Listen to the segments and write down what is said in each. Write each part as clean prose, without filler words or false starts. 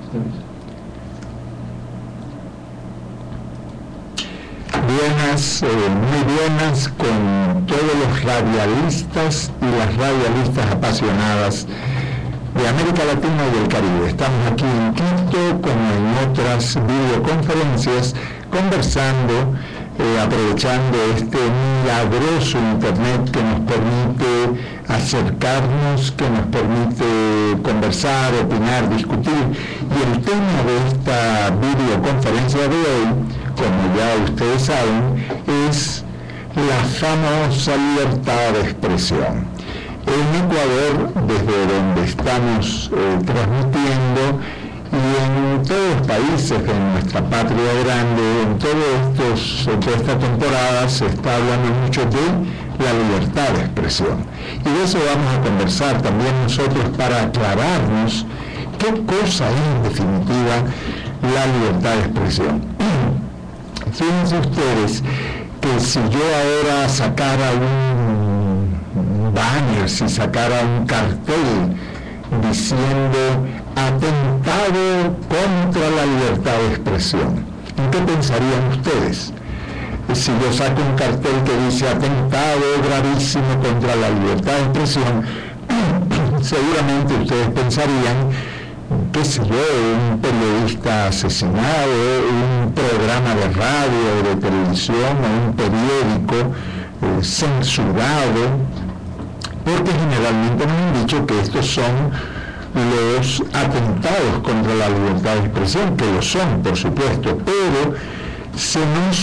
Buenas, muy buenas con todos los radialistas y las radialistas apasionadas de América Latina y el Caribe. Estamos aquí en Quito, como en otras videoconferencias, conversando, aprovechando este milagroso Internet que nos permite acercarnos, que nos permite conversar, opinar, discutir. Y el tema de esta videoconferencia de hoy, como ya ustedes saben, es la famosa libertad de expresión. En Ecuador, desde donde estamos transmitiendo, y en todos los países de nuestra patria grande, en toda esta temporada se está hablando mucho de la libertad de expresión. Y de eso vamos a conversar también nosotros para aclararnos qué cosa es en definitiva la libertad de expresión. Fíjense ustedes que si yo ahora sacara un banner, si sacara un cartel diciendo atentado contra la libertad de expresión, ¿en qué pensarían ustedes? Si yo saco un cartel que dice atentado gravísimo contra la libertad de expresión, seguramente ustedes pensarían, qué sé yo, un periodista asesinado, un programa de radio o de televisión o un periódico censurado, porque generalmente nos han dicho que estos son los atentados contra la libertad de expresión, que lo son, por supuesto, pero se nos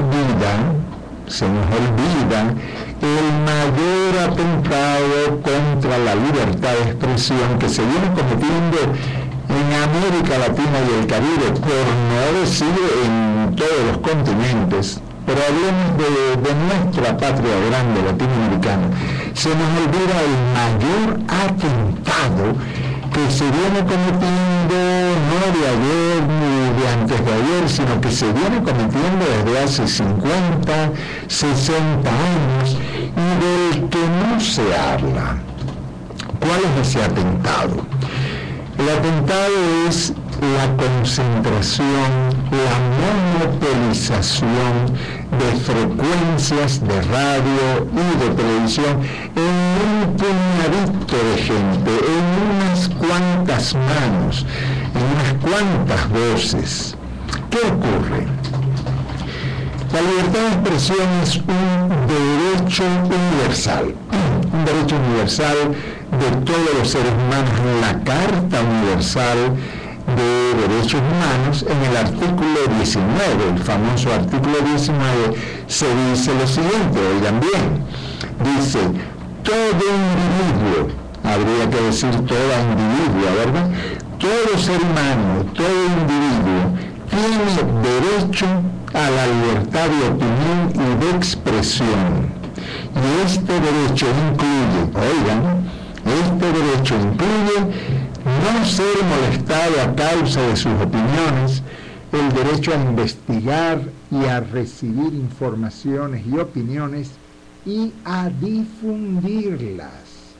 olvida el mayor atentado contra la libertad de expresión que se viene cometiendo en América Latina y el Caribe, por no decir en todos los continentes, pero hablemos de nuestra patria grande latinoamericana. Se nos olvida el mayor atentado que se viene cometiendo no de ayer ni de antes de ayer, sino que se viene cometiendo desde hace 50, 60 años y del que no se habla. ¿Cuál es ese atentado? El atentado es la concentración, la monopolización de frecuencias de radio y de televisión en un puñadito de gente, en unas cuantas manos, en unas cuantas voces. ¿Qué ocurre? La libertad de expresión es un derecho universal de todos los seres humanos. En la Carta Universal de Derechos Humanos, en el artículo 19, el famoso artículo 19, se dice lo siguiente, oigan bien, dice, todo individuo, habría que decir toda individua, ¿verdad? Todo ser humano, todo individuo, tiene derecho a la libertad de opinión y de expresión. Y este derecho incluye no ser molestado a causa de sus opiniones, el derecho a investigar y a recibir informaciones y opiniones y a difundirlas.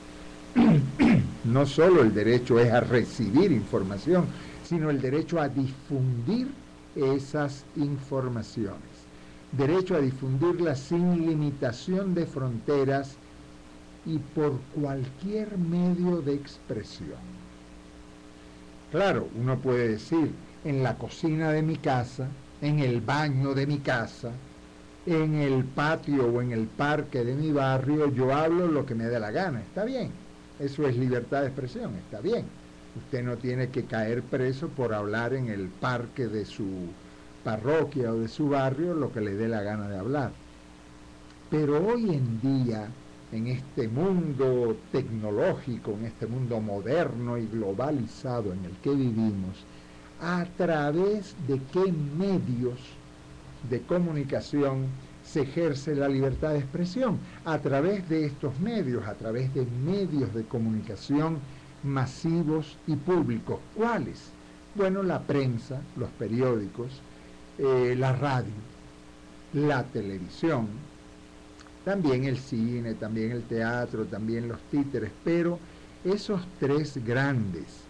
No solo el derecho es a recibir información, sino el derecho a difundir esas informaciones. Derecho a difundirlas sin limitación de fronteras y por cualquier medio de expresión. Claro, uno puede decir, en la cocina de mi casa, en el baño de mi casa, en el patio o en el parque de mi barrio, yo hablo lo que me dé la gana. Está bien, eso es libertad de expresión, está bien. Usted no tiene que caer preso por hablar en el parque de su parroquia o de su barrio lo que le dé la gana de hablar. Pero hoy en día, en este mundo tecnológico, en este mundo moderno y globalizado en el que vivimos, ¿a través de qué medios de comunicación se ejerce la libertad de expresión? A través de estos medios, a través de medios de comunicación masivos y públicos. ¿Cuáles? Bueno, la prensa, los periódicos, la radio, la televisión, también el cine, también el teatro, también los títeres, pero esos tres grandes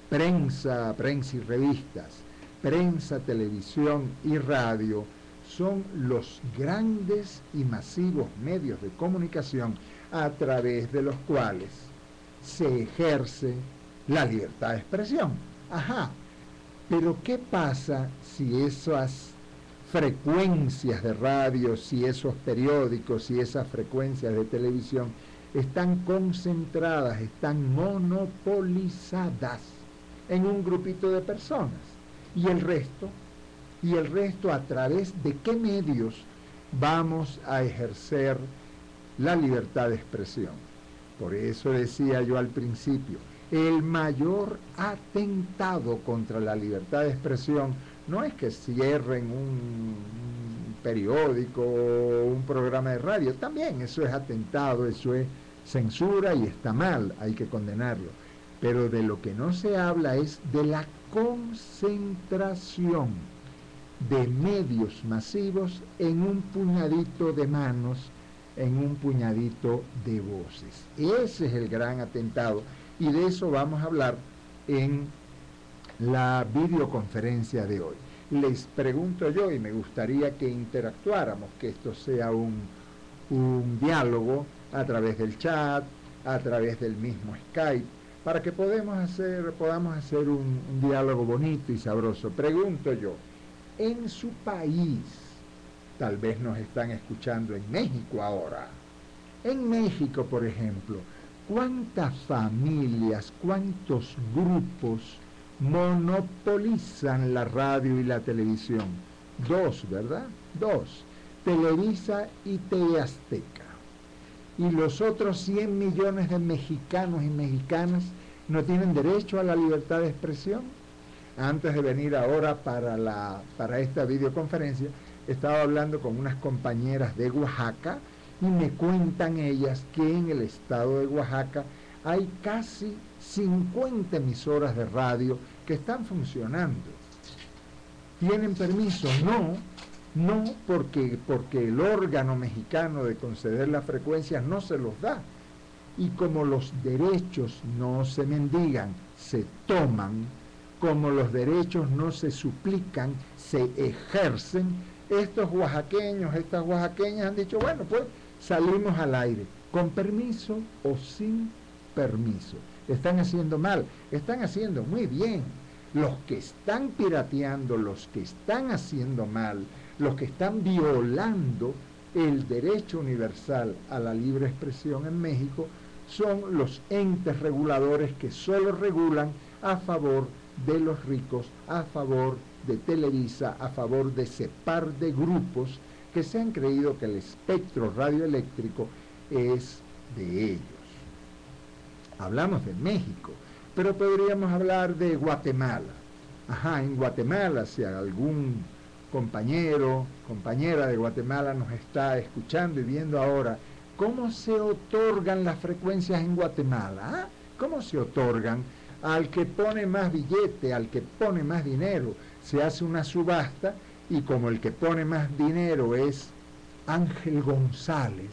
prensa y revistas, prensa, televisión y radio son los grandes y masivos medios de comunicación a través de los cuales se ejerce la libertad de expresión. Ajá, pero ¿qué pasa si esas frecuencias de radio, si esos periódicos, si esas frecuencias de televisión están concentradas, están monopolizadas en un grupito de personas? ¿Y el resto? ¿Y el resto a través de qué medios vamos a ejercer la libertad de expresión? Por eso decía yo al principio, el mayor atentado contra la libertad de expresión no es que cierren un periódico o un programa de radio, también eso es atentado, eso es censura y está mal, hay que condenarlo. Pero de lo que no se habla es de la concentración de medios masivos en un puñadito de manos, en un puñadito de voces. Ese es el gran atentado y de eso vamos a hablar en la videoconferencia de hoy. Les pregunto yo y me gustaría que interactuáramos, que esto sea un diálogo a través del chat, a través del mismo Skype, para que podamos hacer un diálogo bonito y sabroso. Pregunto yo, en su país, tal vez nos están escuchando en México ahora, en México, por ejemplo, ¿cuántas familias, cuántos grupos monopolizan la radio y la televisión? 2, ¿verdad? 2, Televisa y TV Azteca. Y los otros 100 millones de mexicanos y mexicanas no tienen derecho a la libertad de expresión. Antes de venir ahora para esta videoconferencia, estaba hablando con unas compañeras de Oaxaca y me cuentan ellas que en el estado de Oaxaca hay casi 50 emisoras de radio que están funcionando. ¿Tienen permiso? No, porque el órgano mexicano de conceder las frecuencias no se los da. Y como los derechos no se mendigan, se toman, como los derechos no se suplican, se ejercen, estos oaxaqueños, estas oaxaqueñas han dicho, bueno, pues salimos al aire, con permiso o sin permiso. Están haciendo mal, están haciendo muy bien. Los que están pirateando, los que están haciendo mal, los que están violando el derecho universal a la libre expresión en México, son los entes reguladores que solo regulan a favor de los ricos, a favor de Televisa, a favor de ese par de grupos que se han creído que el espectro radioeléctrico es de ellos. Hablamos de México, pero podríamos hablar de Guatemala. Ajá, en Guatemala, si algún compañero, compañera de Guatemala nos está escuchando y viendo ahora, ¿cómo se otorgan las frecuencias en Guatemala? ¿Ah? ¿Cómo se otorgan? Al que pone más billete, al que pone más dinero, se hace una subasta y como el que pone más dinero es Ángel González,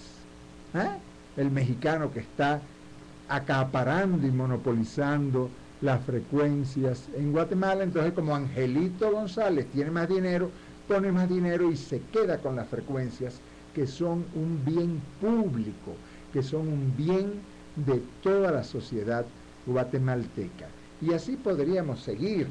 el mexicano que está acaparando y monopolizando las frecuencias en Guatemala, entonces como Angelito González tiene más dinero, pone más dinero y se queda con las frecuencias que son un bien público, que son un bien de toda la sociedad guatemalteca. Y así podríamos seguir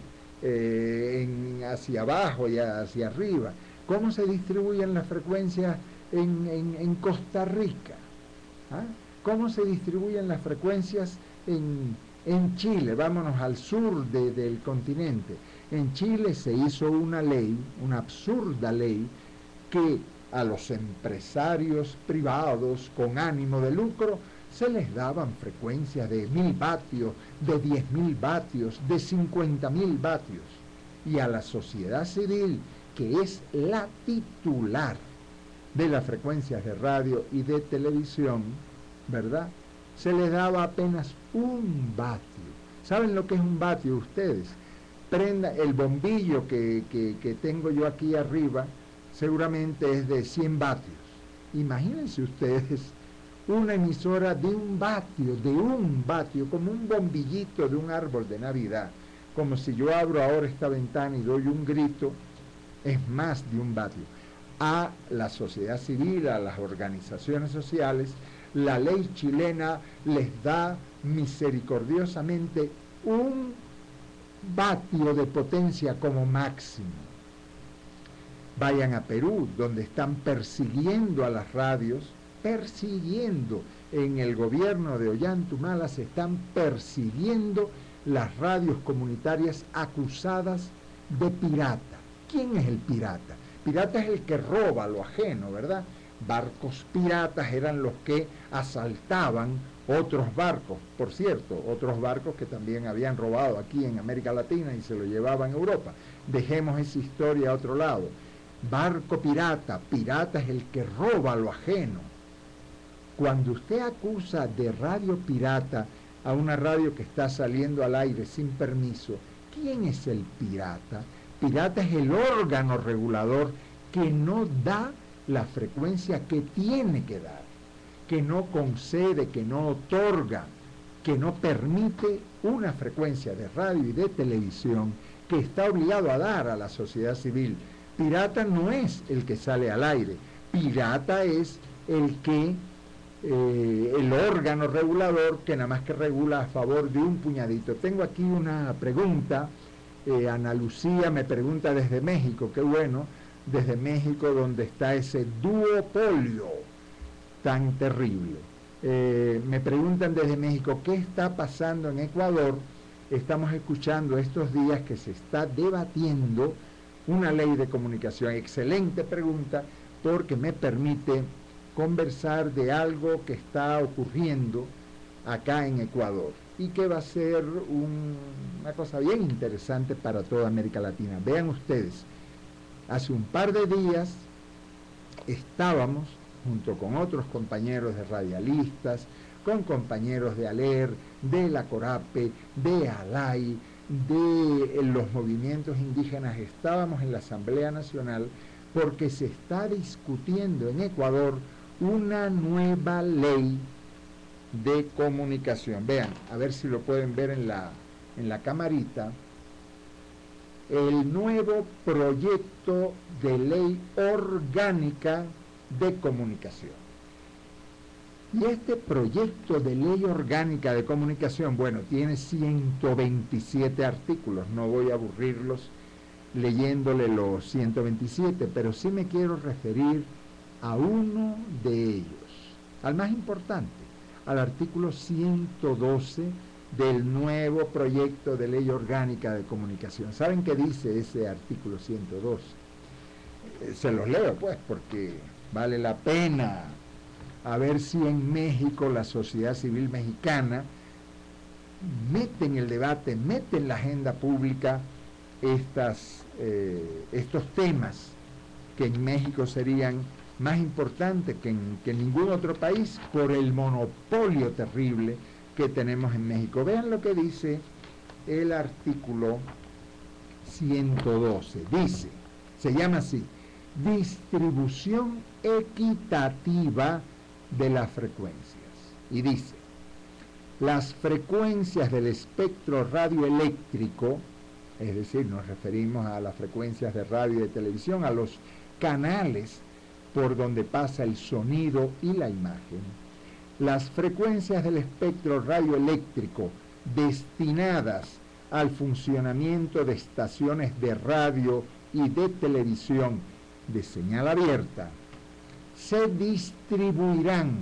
hacia abajo y hacia arriba. ¿Cómo se distribuyen las frecuencias en Costa Rica? ¿Cómo se distribuyen las frecuencias en Chile? Vámonos al sur del continente. En Chile se hizo una ley, una absurda ley, que a los empresarios privados con ánimo de lucro se les daban frecuencias de 1000 vatios, de 10.000 vatios, de 50.000 vatios. Y a la sociedad civil, que es la titular de las frecuencias de radio y de televisión, ¿verdad?, se les daba apenas 1 vatio. ¿Saben lo que es 1 vatio ustedes? Prenda el bombillo que tengo yo aquí arriba, seguramente es de 100 vatios. Imagínense ustedes una emisora de 1 vatio, como un bombillito de un árbol de Navidad. como si yo abro ahora esta ventana y doy un grito, es más de un vatio. A la sociedad civil, a las organizaciones sociales, la ley chilena les da misericordiosamente un vatio de potencia como máximo. Vayan a Perú, donde están persiguiendo a las radios, persiguiendo en el gobierno de Ollanta se están persiguiendo las radios comunitarias acusadas de pirata. ¿Quién es el pirata? Pirata es el que roba lo ajeno, ¿verdad? Barcos piratas eran los que asaltaban otros barcos, por cierto, otros barcos que también habían robado aquí en América Latina y se lo llevaban a Europa. Dejemos esa historia a otro lado. Barco pirata, pirata es el que roba lo ajeno. Cuando usted acusa de radio pirata a una radio que está saliendo al aire sin permiso, ¿quién es el pirata? Pirata es el órgano regulador que no da la frecuencia que tiene que dar, que no concede, que no otorga, que no permite una frecuencia de radio y de televisión que está obligado a dar a la sociedad civil. Pirata no es el que sale al aire, pirata es el órgano regulador que nada más que regula a favor de un puñadito. Tengo aquí una pregunta, Ana Lucía me pregunta desde México, qué bueno, desde México donde está ese duopolio tan terrible. Me preguntan desde México, ¿qué está pasando en Ecuador? Estamos escuchando estos días que se está debatiendo una ley de comunicación. Excelente pregunta, porque me permite conversar de algo que está ocurriendo acá en Ecuador y que va a ser una cosa bien interesante para toda América Latina. Vean ustedes, hace un par de días estábamos junto con otros compañeros de radialistas, con compañeros de ALER, de la CORAPE, de ALAI, de los movimientos indígenas, estábamos en la Asamblea Nacional porque se está discutiendo en Ecuador una nueva ley de comunicación. Vean, a ver si lo pueden ver en la camarita, el nuevo proyecto de ley orgánica de comunicación. Y este proyecto de ley orgánica de comunicación, bueno, tiene 127 artículos, no voy a aburrirlos leyéndole los 127, pero sí me quiero referir a uno de ellos, al más importante, al artículo 112 del nuevo proyecto de ley orgánica de comunicación. ¿Saben qué dice ese artículo 112? Se los leo, pues, porque vale la pena. A ver si en México la sociedad civil mexicana mete en el debate, mete en la agenda pública estos temas que en México serían más importantes que en ningún otro país por el monopolio terrible que tenemos en México. Vean lo que dice el artículo 112. Dice, se llama así, distribución equitativa de las frecuencias. Y dice, las frecuencias del espectro radioeléctrico, es decir, nos referimos a las frecuencias de radio y de televisión, a los canales por donde pasa el sonido y la imagen. Las frecuencias del espectro radioeléctrico destinadas al funcionamiento de estaciones de radio y de televisión de señal abierta se distribuirán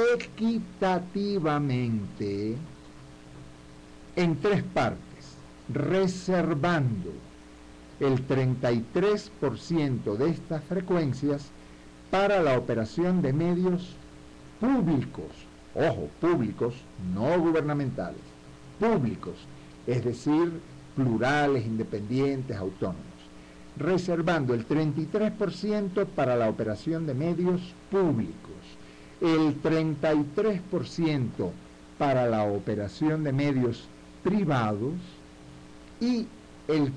equitativamente en 3 partes, reservando el 33% de estas frecuencias para la operación de medios públicos, ojo, públicos, no gubernamentales, públicos, es decir, plurales, independientes, autónomos, reservando el 33% para la operación de medios públicos, el 33% para la operación de medios privados y el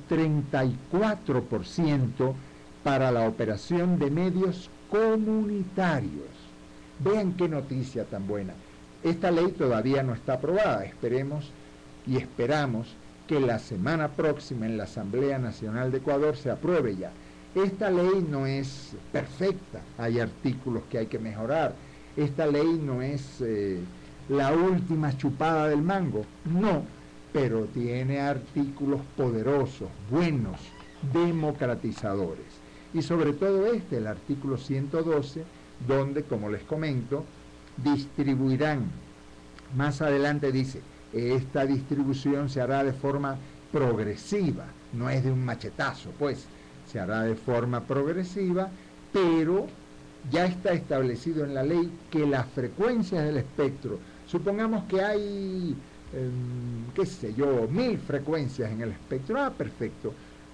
34% para la operación de medios comunitarios. Vean qué noticia tan buena. Esta ley todavía no está aprobada, esperemos y esperamos que la semana próxima en la Asamblea Nacional de Ecuador se apruebe ya. Esta ley no es perfecta, hay artículos que hay que mejorar. Esta ley no es la última chupada del mango, no, pero tiene artículos poderosos, buenos, democratizadores. Y sobre todo el artículo 112, donde, como les comento, distribuirán, más adelante dice, esta distribución se hará de forma progresiva, no es de un machetazo, pues, se hará de forma progresiva, pero ya está establecido en la ley que las frecuencias del espectro, supongamos que hay, qué sé yo, 1000 frecuencias en el espectro, perfecto,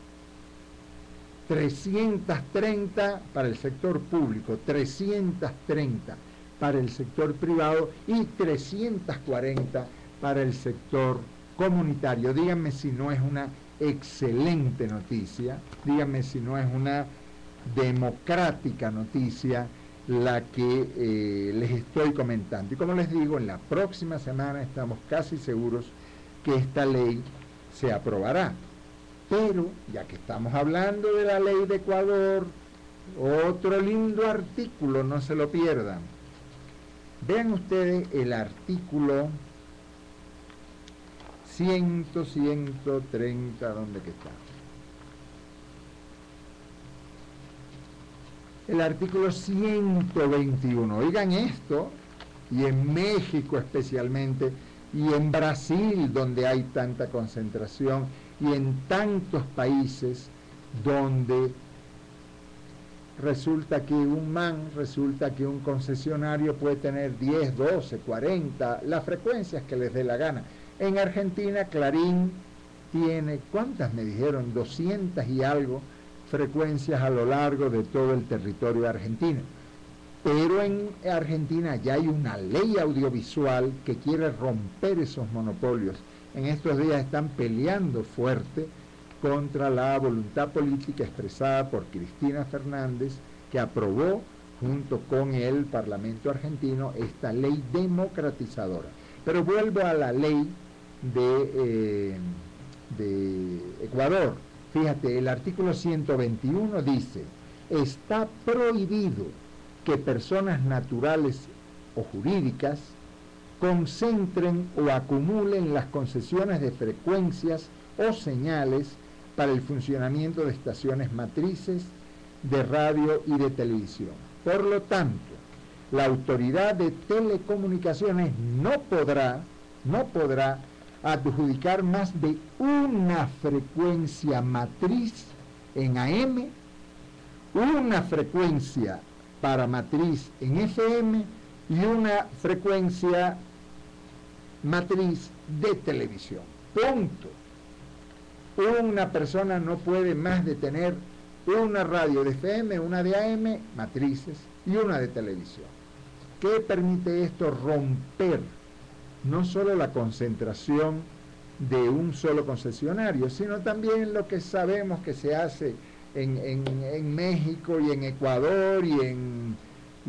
330 para el sector público, 330 para el sector privado y 340 para el sector comunitario. Díganme si no es una excelente noticia, díganme si no es una democrática noticia la que les estoy comentando. Y como les digo, en la próxima semana estamos casi seguros que esta ley se aprobará. Pero, ya que estamos hablando de la ley de Ecuador, otro lindo artículo, no se lo pierdan. Vean ustedes el artículo 130, ¿dónde que está? El artículo 121, oigan esto, y en México especialmente, y en Brasil, donde hay tanta concentración, y en tantos países donde resulta que un concesionario puede tener 10, 12, 40, las frecuencias que les dé la gana. En Argentina, Clarín tiene, ¿cuántas me dijeron? 200 y algo frecuencias a lo largo de todo el territorio argentino. Pero en Argentina ya hay una ley audiovisual que quiere romper esos monopolios. En estos días están peleando fuerte contra la voluntad política expresada por Cristina Fernández, que aprobó junto con el Parlamento argentino esta ley democratizadora. Pero vuelvo a la ley de Ecuador. Fíjate, el artículo 121 dice, está prohibido que personas naturales o jurídicas concentren o acumulen las concesiones de frecuencias o señales para el funcionamiento de estaciones matrices de radio y de televisión. Por lo tanto, la Autoridad de Telecomunicaciones no podrá adjudicar más de una frecuencia matriz en AM, una frecuencia para matriz en FM y una frecuencia matriz de televisión. Punto. Una persona no puede más de tener una radio de FM, una de AM, matrices, y una de televisión. ¿Qué permite esto? Romper no solo la concentración de un solo concesionario, sino también lo que sabemos que se hace en México y en Ecuador y en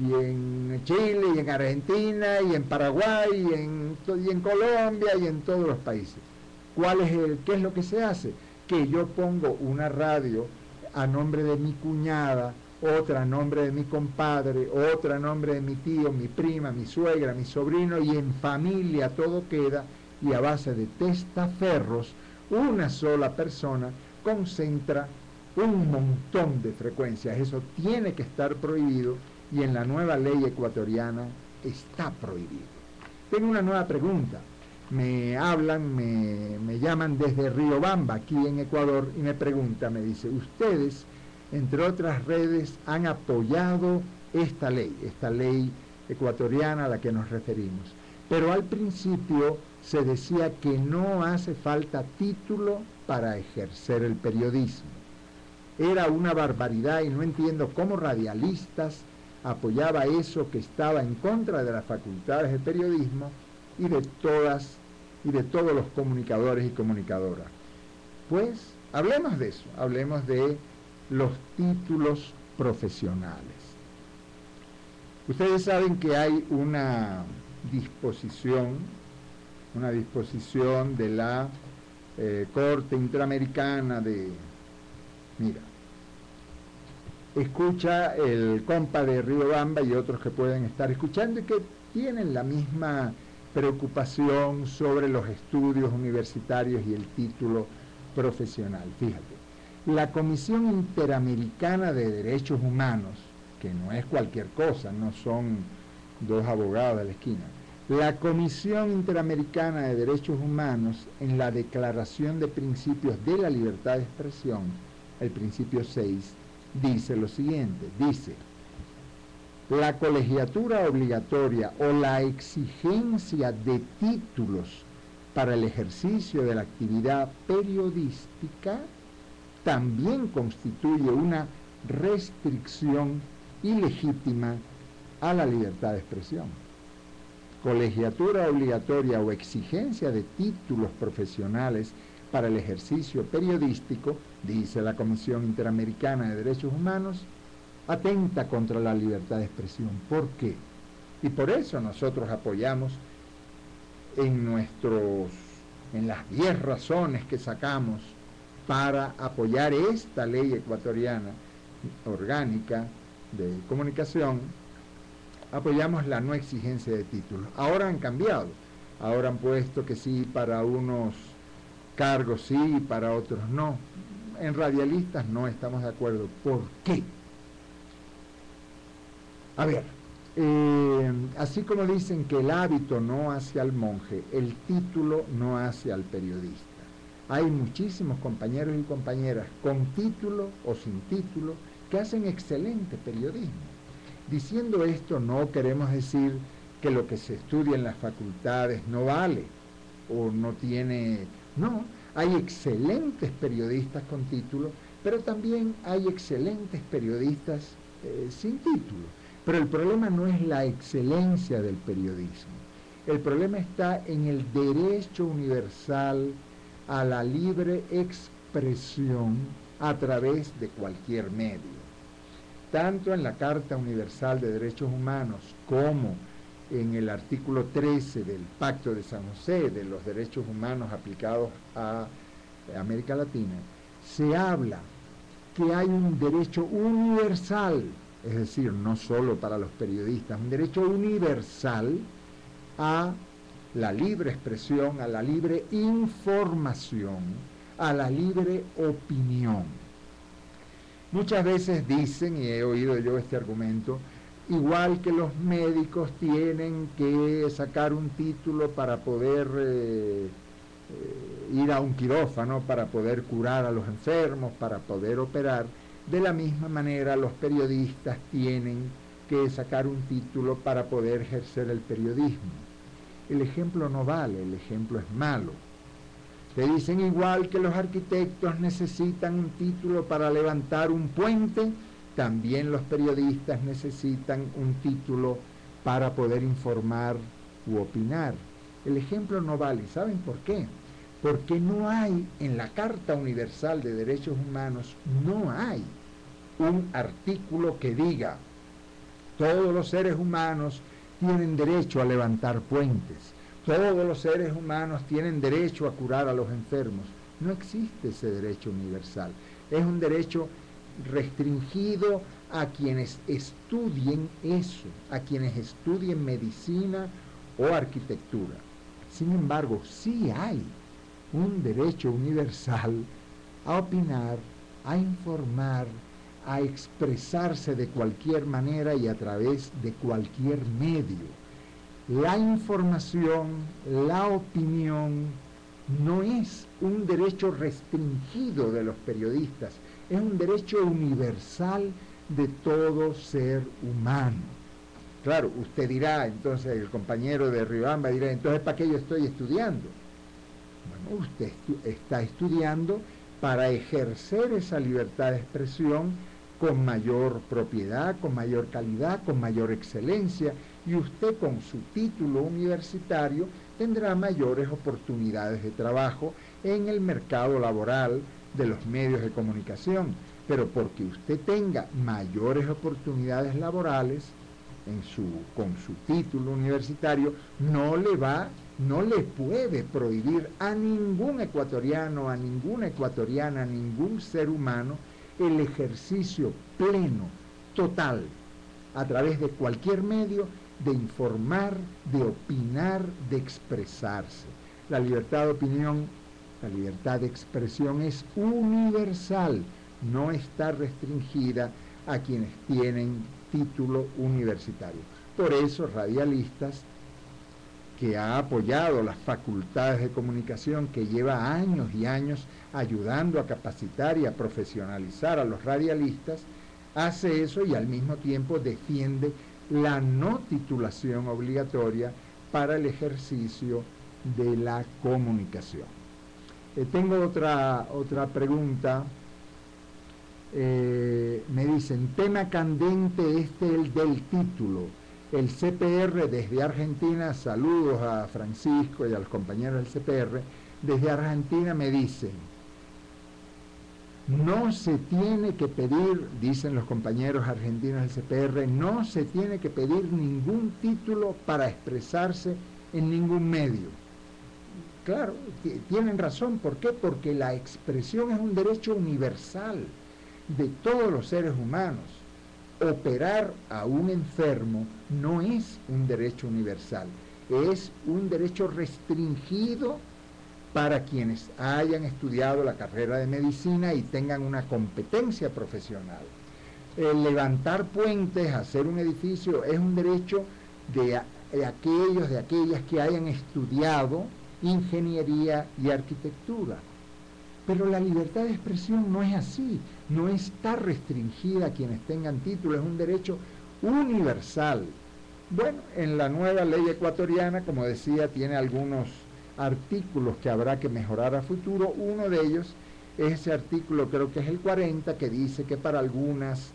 Chile y en Argentina y en Paraguay y en Colombia y en todos los países. ¿Qué es lo que se hace? Que yo pongo una radio a nombre de mi cuñada, otra a nombre de mi compadre, otra a nombre de mi tío, mi prima, mi suegra, mi sobrino, y en familia todo queda, y a base de testaferros, una sola persona concentra un montón de frecuencias. Eso tiene que estar prohibido, y en la nueva ley ecuatoriana está prohibido. Tengo una nueva pregunta. Me llaman desde Riobamba, aquí en Ecuador, y me dice, ustedes, entre otras redes, han apoyado esta ley ecuatoriana a la que nos referimos. Pero al principio se decía que no hace falta título para ejercer el periodismo. Era una barbaridad y no entiendo cómo radialistas apoyaba eso que estaba en contra de las facultades de periodismo y de todos los comunicadores y comunicadoras. Pues hablemos de eso, hablemos de los títulos profesionales. Ustedes saben que hay una disposición de la Corte Interamericana de... Mira, escucha el compa de Riobamba y otros que pueden estar escuchando y que tienen la misma preocupación sobre los estudios universitarios y el título profesional. Fíjate, la Comisión Interamericana de Derechos Humanos, que no es cualquier cosa, no son dos abogados de la esquina, la Comisión Interamericana de Derechos Humanos, en la Declaración de Principios de la Libertad de Expresión, el principio 6, dice lo siguiente, dice: la colegiatura obligatoria o la exigencia de títulos para el ejercicio de la actividad periodística también constituye una restricción ilegítima a la libertad de expresión. Colegiatura obligatoria o exigencia de títulos profesionales para el ejercicio periodístico, dice la Comisión Interamericana de Derechos Humanos, atenta contra la libertad de expresión. ¿Por qué? Y por eso nosotros apoyamos en las 10 razones que sacamos para apoyar esta ley ecuatoriana orgánica de comunicación, apoyamos la no exigencia de títulos. Ahora han cambiado, ahora han puesto que sí para unos cargos sí, para otros no. En radialistas no estamos de acuerdo. ¿Por qué? A ver, así como dicen que el hábito no hace al monje, el título no hace al periodista. Hay muchísimos compañeros y compañeras con título o sin título que hacen excelente periodismo. Diciendo esto no queremos decir que lo que se estudia en las facultades no vale o no tiene... No, hay excelentes periodistas con título, pero también hay excelentes periodistas sin título. Pero el problema no es la excelencia del periodismo. El problema está en el derecho universal a la libre expresión a través de cualquier medio. Tanto en la Carta Universal de Derechos Humanos como en el artículo 13 del Pacto de San José de los derechos humanos aplicados a América Latina, se habla que hay un derecho universal, es decir, no solo para los periodistas, un derecho universal a la libre expresión, a la libre información, a la libre opinión. Muchas veces dicen, y he oído yo este argumento, igual que los médicos tienen que sacar un título para poder ir a un quirófano, para poder curar a los enfermos, para poder operar, de la misma manera los periodistas tienen que sacar un título para poder ejercer el periodismo. El ejemplo no vale, el ejemplo es malo. Te dicen igual que los arquitectos necesitan un título para levantar un puente, también los periodistas necesitan un título para poder informar u opinar. El ejemplo no vale. ¿Saben por qué? Porque no hay en la Carta Universal de Derechos Humanos, no hay un artículo que diga todos los seres humanos tienen derecho a levantar puentes, todos los seres humanos tienen derecho a curar a los enfermos. No existe ese derecho universal. Es un derecho restringido a quienes estudien eso, a quienes estudien medicina o arquitectura. Sin embargo, sí hay un derecho universal a opinar, a informar, a expresarse de cualquier manera y a través de cualquier medio. La información, la opinión, no es un derecho restringido de los periodistas, es un derecho universal de todo ser humano. Claro, usted dirá, entonces el compañero de Riobamba dirá, entonces ¿para qué yo estoy estudiando? Bueno, usted está estudiando para ejercer esa libertad de expresión con mayor propiedad, con mayor calidad, con mayor excelencia, y usted con su título universitario tendrá mayores oportunidades de trabajo en el mercado laboral de los medios de comunicación. Pero porque usted tenga mayores oportunidades laborales con su título universitario, no le va no le puede prohibir a ningún ecuatoriano, a ninguna ecuatoriana, a ningún ser humano el ejercicio pleno, total, a través de cualquier medio, de informar, de opinar, de expresarse. La libertad de opinión, la libertad de expresión es universal, no está restringida a quienes tienen título universitario. Por eso, radialistas, que ha apoyado las facultades de comunicación, que lleva años y años ayudando a capacitar y a profesionalizar a los radialistas, hace eso y al mismo tiempo defiende la no titulación obligatoria para el ejercicio de la comunicación. Tengo otra pregunta. Me dicen, tema candente el del título. El CPR desde Argentina, saludos a Francisco y a los compañeros del CPR, desde Argentina me dicen, no se tiene que pedir, dicen los compañeros argentinos del CPR, no se tiene que pedir ningún título para expresarse en ningún medio. Claro, tienen razón. ¿Por qué? Porque la expresión es un derecho universal de todos los seres humanos. Operar a un enfermo no es un derecho universal, es un derecho restringido para quienes hayan estudiado la carrera de medicina y tengan una competencia profesional. Levantar puentes, hacer un edificio, es un derecho de aquellos, de aquellas que hayan estudiado ingeniería y arquitectura. Pero la libertad de expresión no es así, no está restringida a quienes tengan título, es un derecho universal. Bueno, en la nueva ley ecuatoriana, como decía, tiene algunos artículos que habrá que mejorar a futuro. Uno de ellos es ese artículo, creo que es el 40, que dice que para algunos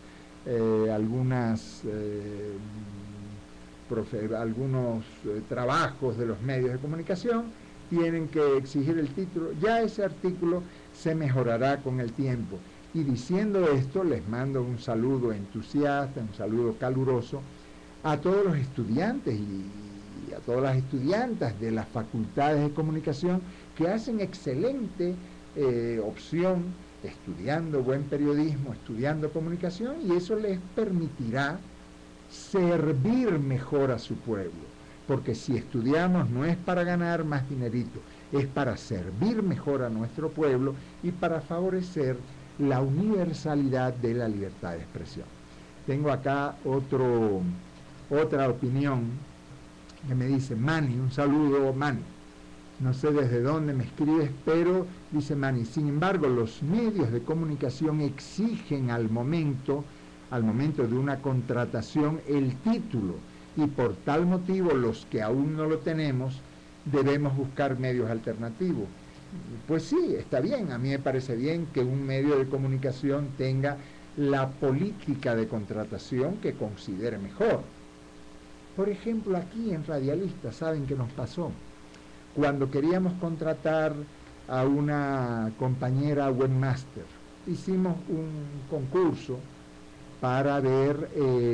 trabajos de los medios de comunicación tienen que exigir el título. Ya ese artículo se mejorará con el tiempo. Y diciendo esto, les mando un saludo entusiasta, un saludo caluroso a todos los estudiantes y a todas las estudiantas de las facultades de comunicación que hacen excelente opción estudiando buen periodismo, estudiando comunicación, y eso les permitirá servir mejor a su pueblo. Porque si estudiamos no es para ganar más dinerito, es para servir mejor a nuestro pueblo y para favorecer la universalidad de la libertad de expresión. Tengo acá otra opinión que me dice Manny, un saludo Manny. No sé desde dónde me escribes, pero dice Manny, sin embargo, los medios de comunicación exigen al momento de una contratación el título, y por tal motivo los que aún no lo tenemos debemos buscar medios alternativos. Pues sí, está bien, a mí me parece bien que un medio de comunicación tenga la política de contratación que considere mejor. Por ejemplo, aquí en Radialistas, ¿saben qué nos pasó? Cuando queríamos contratar a una compañera webmaster, hicimos un concurso para ver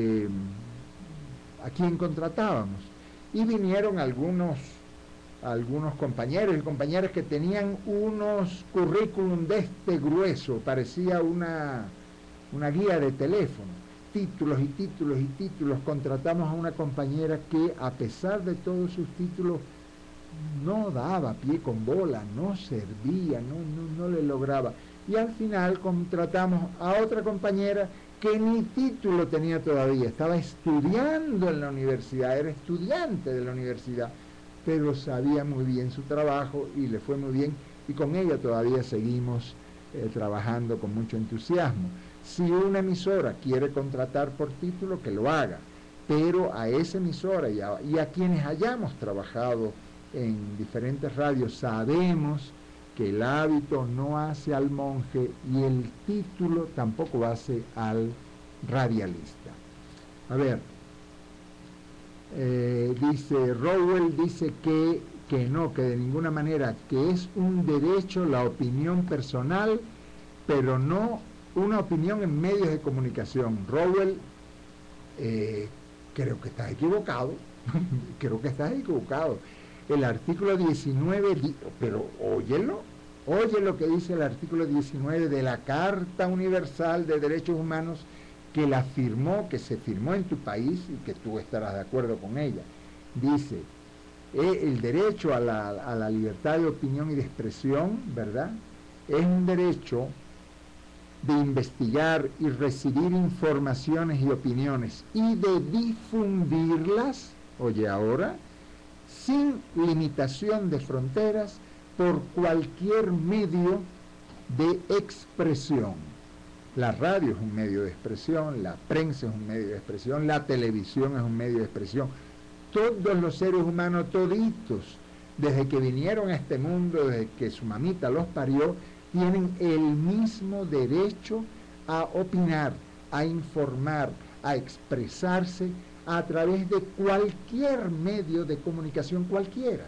a quién contratábamos, y vinieron algunos compañeros y compañeras que tenían unos currículum de este grueso, parecía una guía de teléfono, títulos y títulos y títulos. Contratamos a una compañera que, a pesar de todos sus títulos, no daba pie con bola, no servía, no le lograba. Y al final contratamos a otra compañera que ni título tenía todavía, estaba estudiando en la universidad, era estudiante de la universidad, pero sabía muy bien su trabajo y le fue muy bien, y con ella todavía seguimos trabajando con mucho entusiasmo. Si una emisora quiere contratar por título, que lo haga, pero a esa emisora y a quienes hayamos trabajado en diferentes radios sabemos que el hábito no hace al monje y el título tampoco hace al radialista. A ver, dice Rowell, dice que no, que de ninguna manera, que es un derecho la opinión personal, pero no una opinión en medios de comunicación. Rowell, creo que estás equivocado, creo que estás equivocado. El artículo 19, pero óyelo, oye lo que dice el artículo 19 de la Carta Universal de Derechos Humanos, que la firmó, que se firmó en tu país y que tú estarás de acuerdo con ella. Dice, el derecho a la libertad de opinión y de expresión, ¿verdad? Es un derecho de investigar y recibir informaciones y opiniones y de difundirlas, oye ahora, sin limitación de fronteras por cualquier medio de expresión. La radio es un medio de expresión, la prensa es un medio de expresión, la televisión es un medio de expresión. Todos los seres humanos, toditos, desde que vinieron a este mundo, desde que su mamita los parió, tienen el mismo derecho a opinar, a informar, a expresarse a través de cualquier medio de comunicación cualquiera,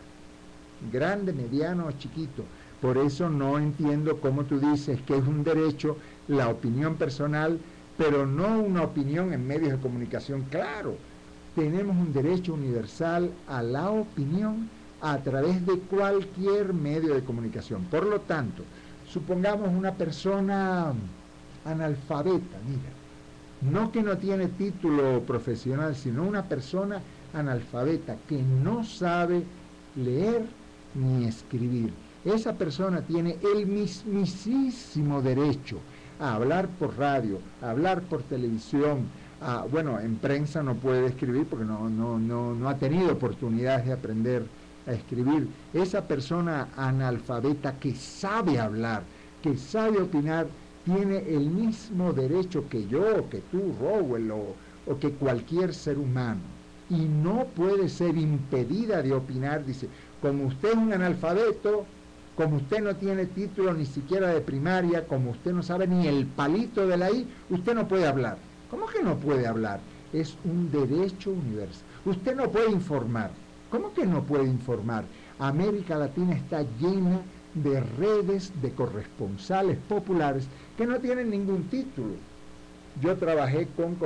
grande, mediano o chiquito. Por eso no entiendo cómo tú dices que es un derecho la opinión personal, pero no una opinión en medios de comunicación. Claro, tenemos un derecho universal a la opinión a través de cualquier medio de comunicación. Por lo tanto, supongamos una persona analfabeta, mira, no que no tiene título profesional, sino una persona analfabeta que no sabe leer ni escribir. Esa persona tiene el mismísimo derecho a hablar por radio, a hablar por televisión, bueno, en prensa no puede escribir porque no ha tenido oportunidades de aprender a escribir. Esa persona analfabeta que sabe hablar, que sabe opinar, tiene el mismo derecho que yo, que tú, Rowell, o que cualquier ser humano. Y no puede ser impedida de opinar. Dice, como usted es un analfabeto, como usted no tiene título ni siquiera de primaria, como usted no sabe ni el palito de la I, usted no puede hablar. ¿Cómo que no puede hablar? Es un derecho universal. Usted no puede informar. ¿Cómo que no puede informar? América Latina está llena de redes de corresponsales populares que no tienen ningún título. Yo trabajé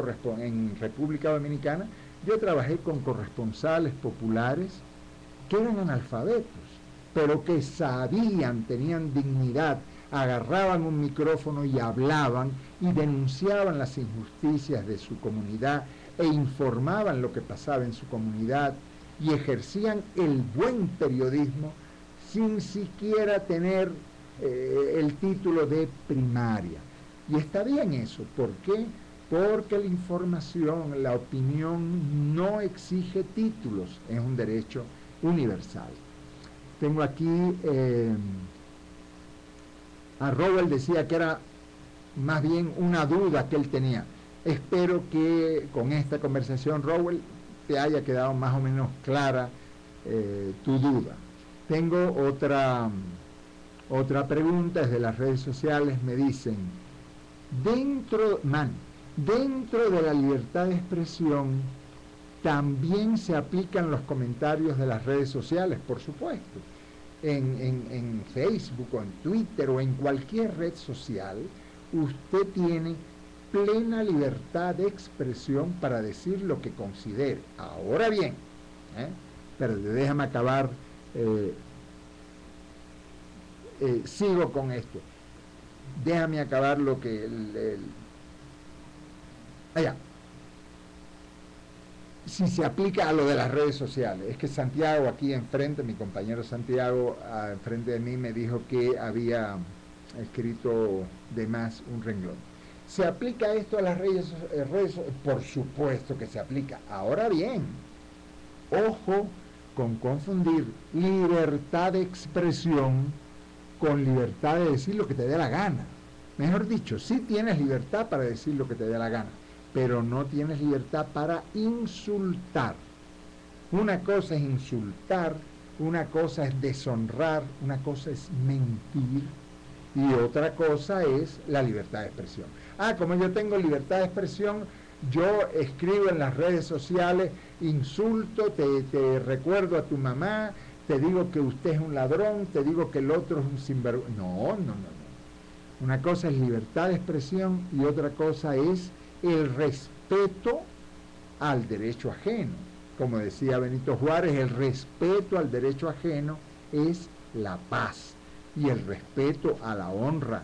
en República Dominicana, yo trabajé con corresponsales populares que eran analfabetos, pero que sabían, tenían dignidad, agarraban un micrófono y hablaban y denunciaban las injusticias de su comunidad e informaban lo que pasaba en su comunidad y ejercían el buen periodismo sin siquiera tener el título de primaria. Y está bien eso. ¿Por qué? Porque la información, la opinión no exige títulos, es un derecho universal. Tengo aquí, a Rowell decía que era más bien una duda que él tenía. Espero que con esta conversación, Rowell, te haya quedado más o menos clara tu duda. Tengo otra pregunta desde las redes sociales. Me dicen, dentro de la libertad de expresión también se aplican los comentarios de las redes sociales, por supuesto. En Facebook o en Twitter o en cualquier red social, usted tiene plena libertad de expresión para decir lo que considere. Ahora bien, pero déjame acabar, sigo con esto. Déjame acabar lo que allá. Si se aplica a lo de las redes sociales, es que Santiago aquí enfrente, mi compañero Santiago enfrente de mí me dijo que había escrito de más un renglón. ¿Se aplica esto a las redes? Por supuesto que se aplica. Ahora bien, ojo con confundir libertad de expresión con libertad de decir lo que te dé la gana. Mejor dicho, sí tienes libertad para decir lo que te dé la gana, pero no tienes libertad para insultar. Una cosa es insultar, una cosa es deshonrar, una cosa es mentir y otra cosa es la libertad de expresión. Como yo tengo libertad de expresión, yo escribo en las redes sociales, insulto, te recuerdo a tu mamá, te digo que usted es un ladrón, te digo que el otro es un sinvergüenza. No. Una cosa es libertad de expresión y otra cosa es el respeto al derecho ajeno. Como decía Benito Juárez, el respeto al derecho ajeno es la paz, y el respeto a la honra,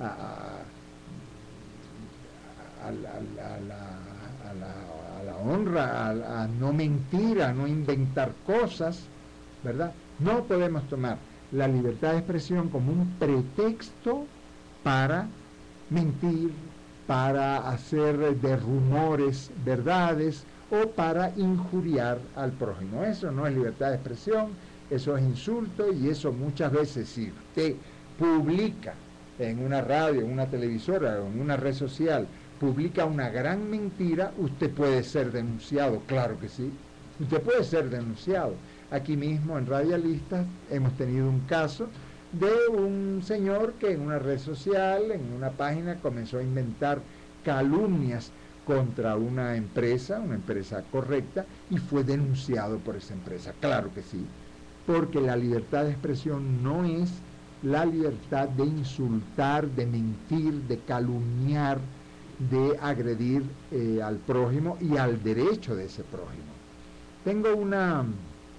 a la honra, a no mentir, a no inventar cosas, ¿verdad? No podemos tomar la libertad de expresión como un pretexto para mentir, para hacer de rumores verdades o para injuriar al prójimo. Eso no es libertad de expresión, eso es insulto, y eso muchas veces, si usted publica en una radio, en una televisora o en una red social, publica una gran mentira, usted puede ser denunciado, claro que sí, usted puede ser denunciado. Aquí mismo en Radialistas hemos tenido un caso de un señor que en una red social, en una página, comenzó a inventar calumnias contra una empresa correcta, y fue denunciado por esa empresa, claro que sí, porque la libertad de expresión no es la libertad de insultar, de mentir, de calumniar, de agredir al prójimo y al derecho de ese prójimo. Tengo una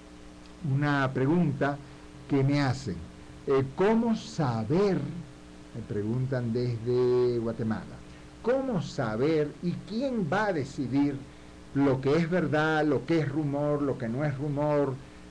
pregunta que me hacen. ¿Cómo saber? Me preguntan desde Guatemala. ¿Cómo saber y quién va a decidir lo que es verdad, lo que es rumor, lo que no es rumor?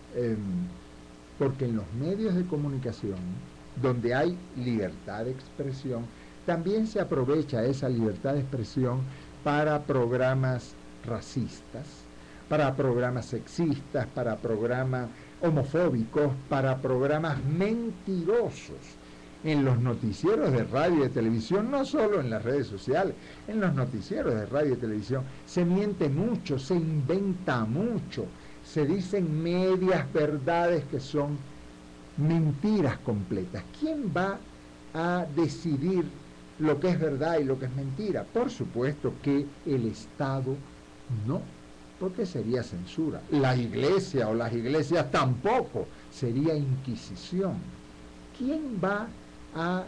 Porque en los medios de comunicación, donde hay libertad de expresión, también se aprovecha esa libertad de expresión para programas racistas, para programas sexistas, para programas homofóbicos, para programas mentirosos. En los noticieros de radio y de televisión, no solo en las redes sociales, en los noticieros de radio y televisión se miente mucho, se inventa mucho, se dicen medias verdades que son mentiras completas. ¿Quién va a decidir lo que es verdad y lo que es mentira? Por supuesto que el Estado no, porque sería censura. La Iglesia o las iglesias tampoco, sería inquisición. ¿Quién va a...?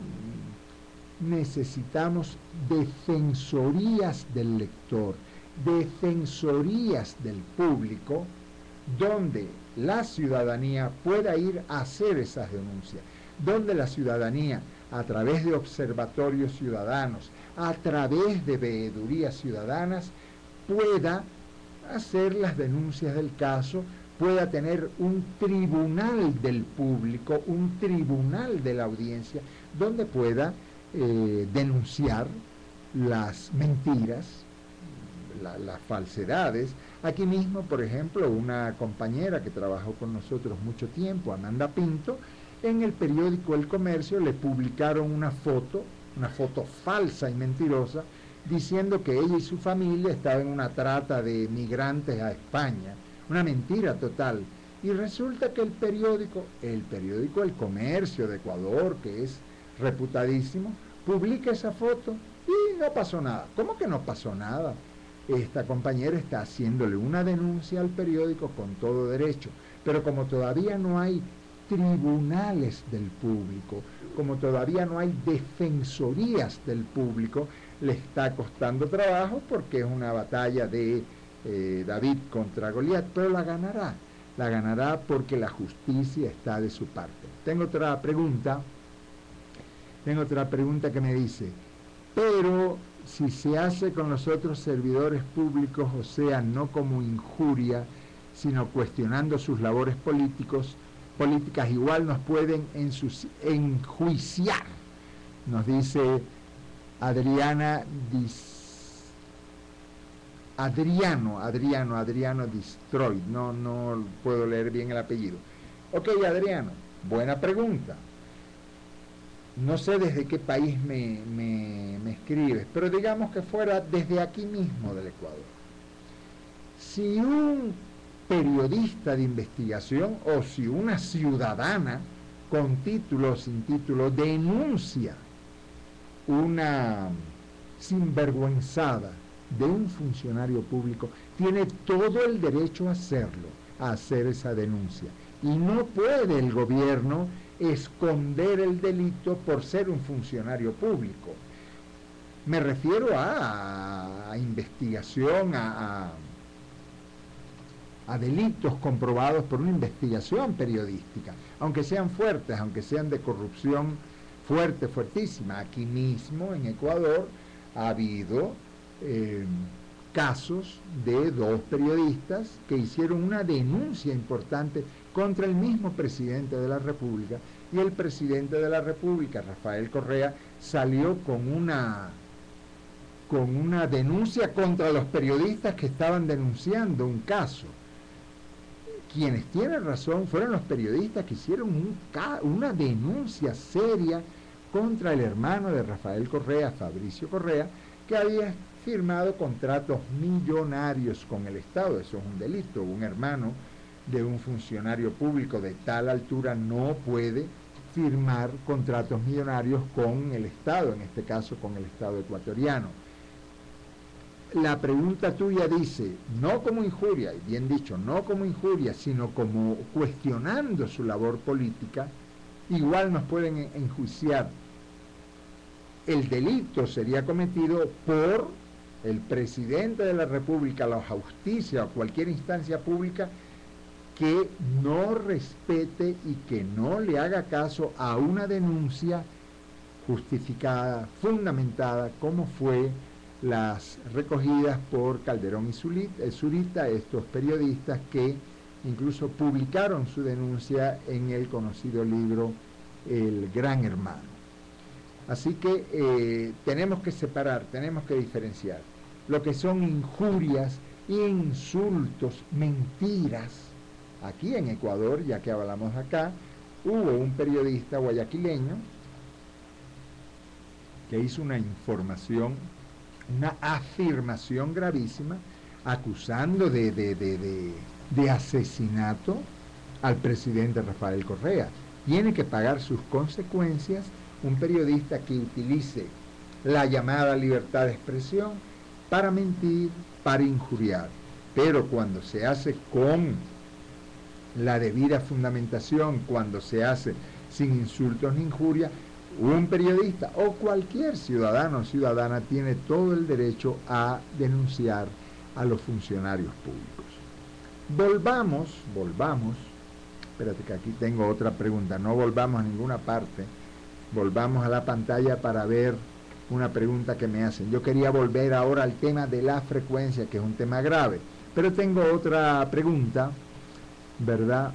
Necesitamos defensorías del lector, defensorías del público, donde la ciudadanía pueda ir a hacer esas denuncias, donde la ciudadanía, a través de observatorios ciudadanos, a través de veedurías ciudadanas, pueda hacer las denuncias del caso, pueda tener un tribunal del público, un tribunal de la audiencia, donde pueda denunciar las mentiras, las falsedades. Aquí mismo, por ejemplo, una compañera que trabajó con nosotros mucho tiempo, Amanda Pinto, en el periódico El Comercio le publicaron una foto falsa y mentirosa, diciendo que ella y su familia estaban en una trata de migrantes a España. Una mentira total. Y resulta que el periódico El Comercio de Ecuador, que es reputadísimo, publica esa foto y no pasó nada. ¿Cómo que no pasó nada? Esta compañera está haciéndole una denuncia al periódico con todo derecho, pero como todavía no hay tribunales del público, como todavía no hay defensorías del público, le está costando trabajo, porque es una batalla de David contra Goliat, pero la ganará porque la justicia está de su parte. Tengo otra pregunta que me dice: pero si se hace con los otros servidores públicos, o sea, no como injuria, sino cuestionando sus labores políticas, igual nos pueden enjuiciar, nos dice Adriano Destroy, no puedo leer bien el apellido. Ok, Adriano, buena pregunta. No sé desde qué país me escribes, pero digamos que fuera desde aquí mismo del Ecuador. Si un periodista de investigación o si una ciudadana con título o sin título denuncia una sinvergüenzada de un funcionario público, tiene todo el derecho a hacerlo, a hacer esa denuncia. Y no puede el gobierno esconder el delito por ser un funcionario público. Me refiero a investigación, a a delitos comprobados por una investigación periodística, aunque sean fuertes, aunque sean de corrupción fuerte, fuertísima. Aquí mismo en Ecuador ha habido casos de 2 periodistas que hicieron una denuncia importante contra el mismo presidente de la República, y el presidente de la República, Rafael Correa, salió con una denuncia contra los periodistas que estaban denunciando un caso. Quienes tienen razón fueron los periodistas que hicieron una denuncia seria contra el hermano de Rafael Correa, Fabricio Correa, que había firmado contratos millonarios con el Estado. Eso es un delito. Un hermano de un funcionario público de tal altura no puede firmar contratos millonarios con el Estado, en este caso con el Estado ecuatoriano. La pregunta tuya dice, no como injuria, y bien dicho, no como injuria, sino como cuestionando su labor política. Igual nos pueden enjuiciar. El delito sería cometido por el presidente de la República, la justicia o cualquier instancia pública que no respete y que no le haga caso a una denuncia justificada, fundamentada, como fue las recogidas por Calderón y Zurita, estos periodistas que incluso publicaron su denuncia en el conocido libro El Gran Hermano. Así que tenemos que separar, tenemos que diferenciar lo que son injurias, insultos, mentiras. Aquí en Ecuador, ya que hablamos acá, hubo un periodista guayaquileño que hizo una afirmación gravísima, acusando de asesinato al presidente Rafael Correa. Tiene que pagar sus consecuencias un periodista que utilice la llamada libertad de expresión para mentir, para injuriar. Pero cuando se hace con la debida fundamentación, cuando se hace sin insultos ni injurias, un periodista o cualquier ciudadano o ciudadana tiene todo el derecho a denunciar a los funcionarios públicos. Volvamos, espérate que aquí tengo otra pregunta, no volvamos a ninguna parte, volvamos a la pantalla para ver una pregunta que me hacen. Yo quería volver ahora al tema de la frecuencia, que es un tema grave, pero tengo otra pregunta, ¿verdad?,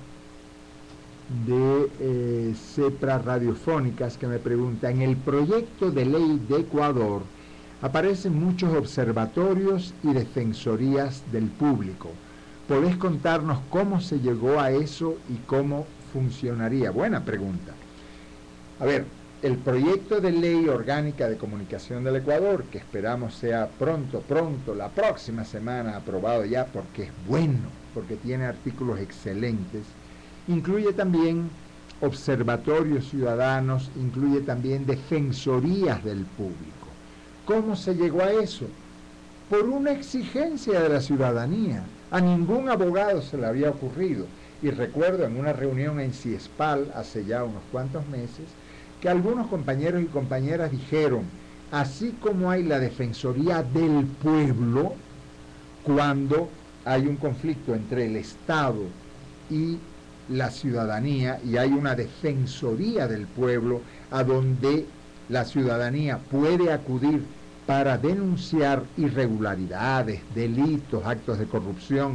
de CEPRA Radiofónicas, que me pregunta: en el proyecto de ley de Ecuador aparecen muchos observatorios y defensorías del público. ¿Podés contarnos cómo se llegó a eso y cómo funcionaría? Buena pregunta. A ver, el proyecto de ley orgánica de comunicación del Ecuador, que esperamos sea pronto, la próxima semana aprobado ya, porque es bueno, porque tiene artículos excelentes, incluye también observatorios ciudadanos, incluye también defensorías del público. ¿Cómo se llegó a eso? Por una exigencia de la ciudadanía. A ningún abogado se le había ocurrido. Y recuerdo en una reunión en CIESPAL hace ya unos cuantos meses, que algunos compañeros y compañeras dijeron, así como hay la Defensoría del Pueblo, cuando hay un conflicto entre el Estado y la ciudadanía, y hay una Defensoría del Pueblo a donde la ciudadanía puede acudir para denunciar irregularidades, delitos, actos de corrupción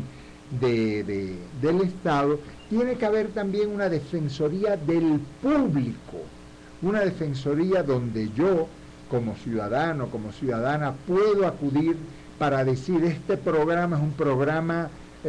del Estado, tiene que haber también una Defensoría del Público, una defensoría donde yo, como ciudadano, como ciudadana, puedo acudir para decir, este programa es un programa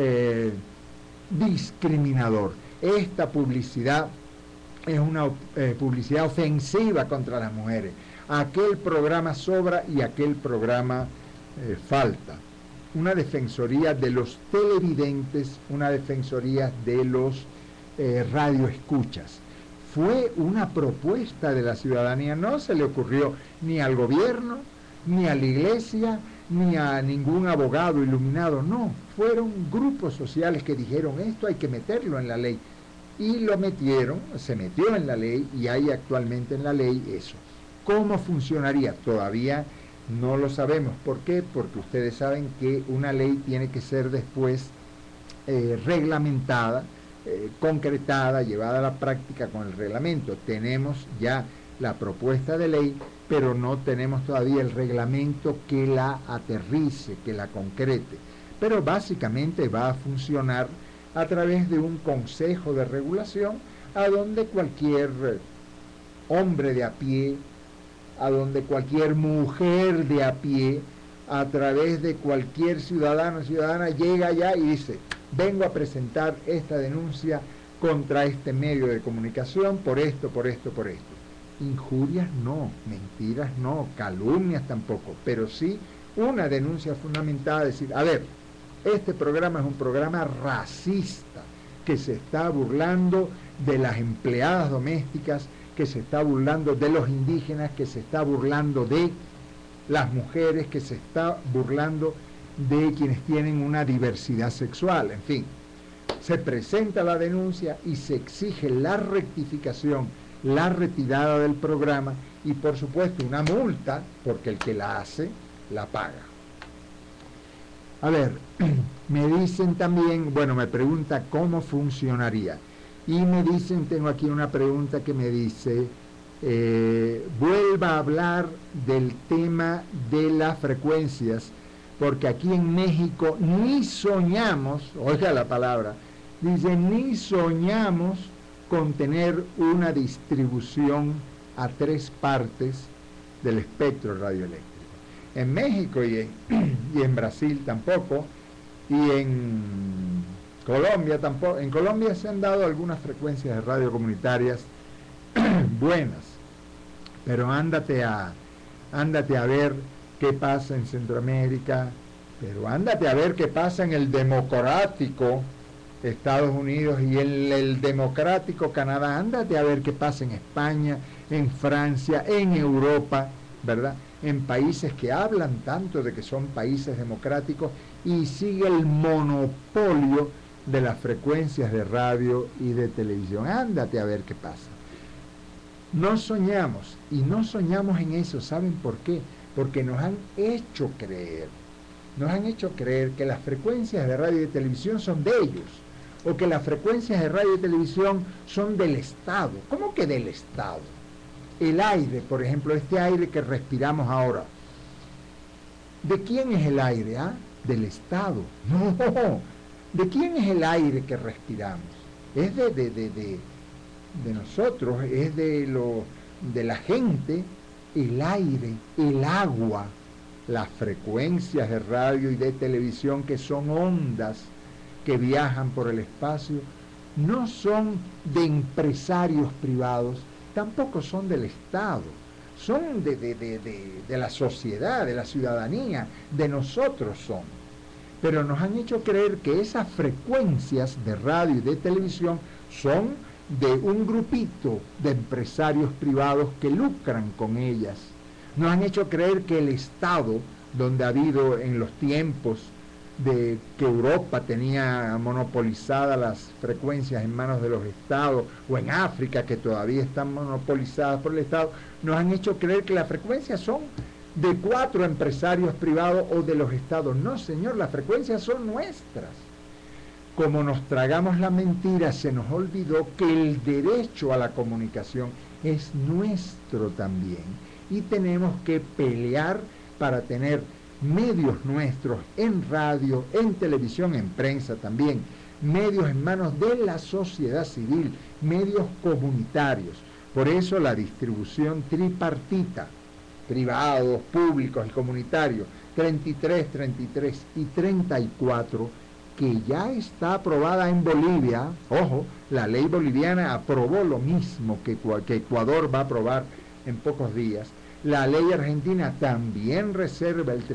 discriminador. Esta publicidad es una publicidad ofensiva contra las mujeres. Aquel programa sobra y aquel programa falta. Una defensoría de los televidentes, una defensoría de los radioescuchas. Fue una propuesta de la ciudadanía, no se le ocurrió ni al gobierno, ni a la iglesia, ni a ningún abogado iluminado, no, fueron grupos sociales que dijeron, esto hay que meterlo en la ley, y lo metieron, se metió en la ley, y hay actualmente en la ley eso. ¿Cómo funcionaría? Todavía no lo sabemos. ¿Por qué? Porque ustedes saben que una ley tiene que ser después reglamentada, concretada, llevada a la práctica con el reglamento. Tenemos ya la propuesta de ley, pero no tenemos todavía el reglamento que la aterrice, que la concrete. Pero básicamente va a funcionar a través de un consejo de regulación a donde cualquier hombre de a pie, a donde cualquier mujer de a pie, a través de cualquier ciudadano o ciudadana llega allá y dice: vengo a presentar esta denuncia contra este medio de comunicación por esto, por esto, por esto. Injurias no, mentiras no, calumnias tampoco, pero sí una denuncia fundamentada, decir: a ver, este programa es un programa racista, que se está burlando de las empleadas domésticas, que se está burlando de los indígenas, que se está burlando de las mujeres, que se está burlando de quienes tienen una diversidad sexual. En fin, se presenta la denuncia y se exige la rectificación, la retirada del programa y, por supuesto, una multa, porque el que la hace la paga. A ver, me dicen también, bueno, me pregunta cómo funcionaría. Y me dicen, tengo aquí una pregunta que me dice: vuelva a hablar del tema de las frecuencias, porque aquí en México ni soñamos, oiga la palabra, dice, ni soñamos con tener una distribución a 3 partes del espectro radioeléctrico. En México y en Brasil tampoco, y en Colombia tampoco. En Colombia se han dado algunas frecuencias de radio comunitarias buenas, pero ándate a ver qué pasa en Centroamérica, pero ándate a ver qué pasa en el democrático Estados Unidos y en el democrático Canadá, ándate a ver qué pasa en España, en Francia, en Europa, ¿verdad? En países que hablan tanto de que son países democráticos y sigue el monopolio de las frecuencias de radio y de televisión. Ándate a ver qué pasa. No soñamos, y no soñamos en eso. ¿Saben por qué? Porque nos han hecho creer que las frecuencias de radio y de televisión son de ellos, o que las frecuencias de radio y televisión son del Estado. ¿Cómo que del Estado? El aire, por ejemplo, este aire que respiramos ahora, ¿de quién es el aire? ¿Ah? Del Estado. No, ¿de quién es el aire que respiramos? Es de nosotros, es de la gente. El aire, el agua, las frecuencias de radio y de televisión, que son ondas que viajan por el espacio, no son de empresarios privados, tampoco son del Estado, son de la sociedad, de la ciudadanía, de nosotros son. Pero nos han hecho creer que esas frecuencias de radio y de televisión son de un grupito de empresarios privados que lucran con ellas. Nos han hecho creer que el Estado, donde ha habido en los tiempos de que Europa tenía monopolizadas las frecuencias en manos de los estados, o en África, que todavía están monopolizadas por el Estado, nos han hecho creer que las frecuencias son de 4 empresarios privados o de los estados. No, señor, las frecuencias son nuestras. Como nos tragamos la mentira, se nos olvidó que el derecho a la comunicación es nuestro también, y tenemos que pelear para tener medios nuestros en radio, en televisión, en prensa también, medios en manos de la sociedad civil, medios comunitarios. Por eso la distribución tripartita, privados, públicos y comunitarios, 33, 33 y 34, que ya está aprobada en Bolivia. Ojo, la ley boliviana aprobó lo mismo que Ecuador va a aprobar en pocos días. La ley argentina también reserva el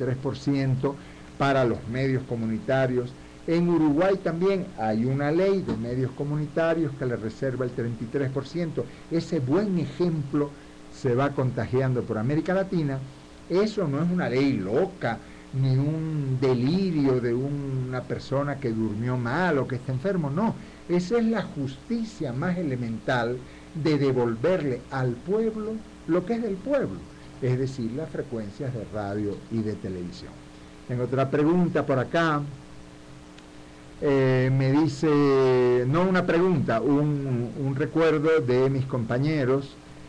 33% para los medios comunitarios. En Uruguay también hay una ley de medios comunitarios que le reserva el 33%. Ese buen ejemplo se va contagiando por América Latina. Eso no es una ley loca, ni un delirio de una persona que durmió mal o que está enfermo, no. Esa es la justicia más elemental de devolverle al pueblo lo que es del pueblo, es decir, las frecuencias de radio y de televisión. Tengo otra pregunta por acá. me dice, no una pregunta, un recuerdo de mis compañeros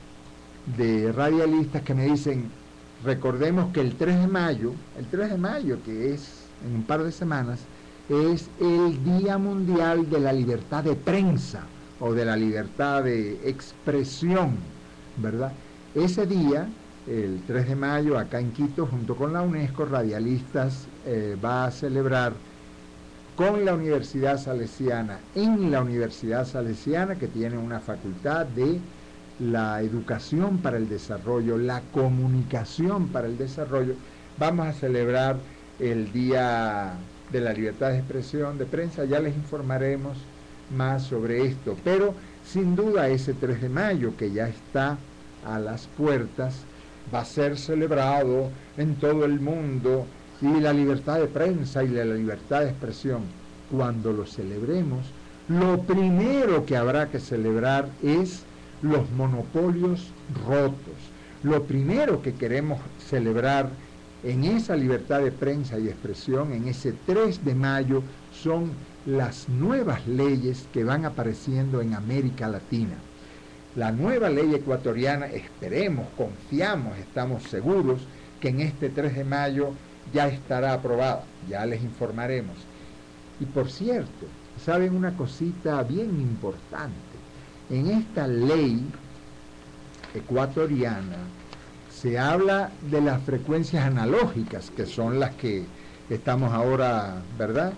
de radialistas que me dicen, recordemos que el 3 de mayo, que es en un par de semanas, es el Día Mundial de la Libertad de Prensa o de la libertad de expresión, ¿verdad? Ese día, el 3 de mayo, acá en Quito, junto con la UNESCO, Radialistas va a celebrar con la Universidad Salesiana, en la Universidad Salesiana, que tiene una facultad de la educación para el desarrollo, la comunicación para el desarrollo, vamos a celebrar el Día de la Libertad de Expresión, de Prensa. Ya les informaremos más sobre esto, pero sin duda ese 3 de mayo, que ya está a las puertas, va a ser celebrado en todo el mundo, y la libertad de prensa y la libertad de expresión. Cuando lo celebremos, lo primero que habrá que celebrar es los monopolios rotos. Lo primero que queremos celebrar en esa libertad de prensa y expresión, en ese 3 de mayo, son las nuevas leyes que van apareciendo en América Latina. La nueva ley ecuatoriana, esperemos, confiamos, estamos seguros que en este 3 de mayo ya estará aprobada, ya les informaremos. Y por cierto, ¿saben una cosita bien importante? En esta ley ecuatoriana se habla de las frecuencias analógicas, que son las que estamos ahora, ¿verdad?,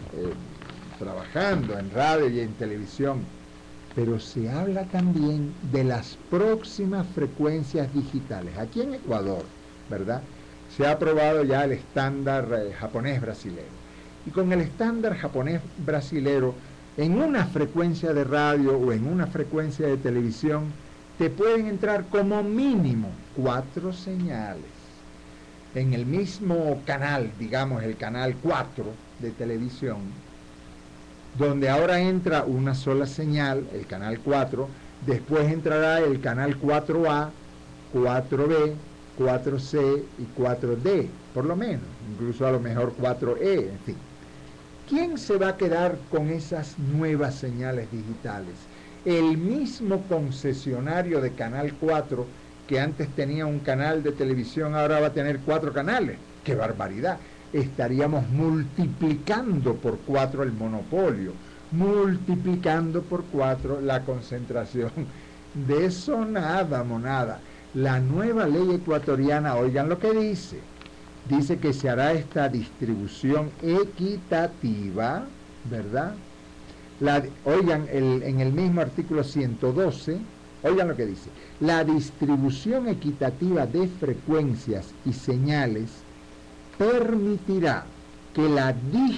trabajando en radio y en televisión, pero se habla también de las próximas frecuencias digitales. Aquí en Ecuador, ¿verdad?, se ha aprobado ya el estándar japonés-brasilero. Y con el estándar japonés-brasilero, en una frecuencia de radio o en una frecuencia de televisión, te pueden entrar como mínimo 4 señales. En el mismo canal, digamos el canal 4 de televisión, donde ahora entra una sola señal, el canal 4, después entrará el canal 4A, 4B, 4C y 4D, por lo menos, incluso a lo mejor 4E, en fin. ¿Quién se va a quedar con esas nuevas señales digitales? El mismo concesionario de Canal 4, que antes tenía un canal de televisión, ahora va a tener 4 canales. ¡Qué barbaridad! Estaríamos multiplicando por 4 el monopolio, multiplicando por 4 la concentración. De eso nada, monada. La nueva ley ecuatoriana, oigan lo que dice. Dice que se hará esta distribución equitativa, ¿verdad? Oigan, en el mismo artículo 112, oigan lo que dice. La distribución equitativa de frecuencias y señales permitirá que la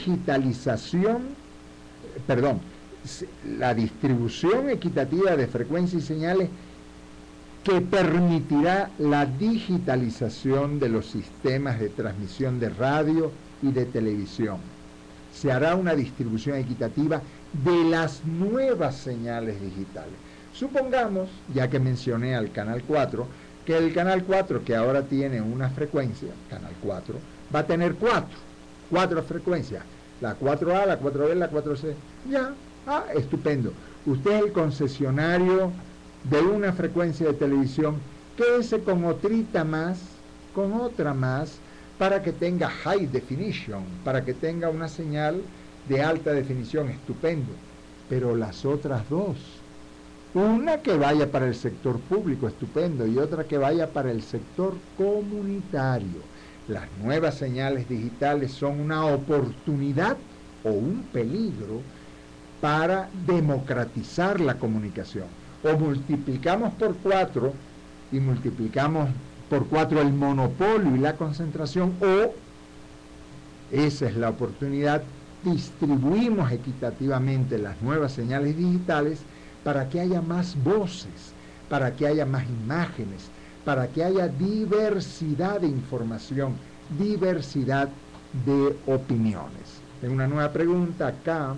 distribución equitativa de frecuencias y señales que permitirá la digitalización de los sistemas de transmisión de radio y de televisión. Se hará una distribución equitativa de las nuevas señales digitales. Supongamos, ya que mencioné al Canal 4, que el Canal 4, que ahora tiene una frecuencia, Canal 4, va a tener 4 frecuencias, la 4A, la 4B, la 4C. Ya, estupendo. Usted es el concesionario de una frecuencia de televisión, quédese con otra más, para que tenga high definition, para que tenga una señal de alta definición, estupendo. Pero las otras 2, una que vaya para el sector público, estupendo, y otra que vaya para el sector comunitario. Las nuevas señales digitales son una oportunidad o un peligro para democratizar la comunicación. O multiplicamos por 4 y multiplicamos por 4 el monopolio y la concentración, o, esa es la oportunidad, distribuimos equitativamente las nuevas señales digitales para que haya más voces, para que haya más imágenes, para que haya diversidad de información, diversidad de opiniones. Tengo una nueva pregunta acá.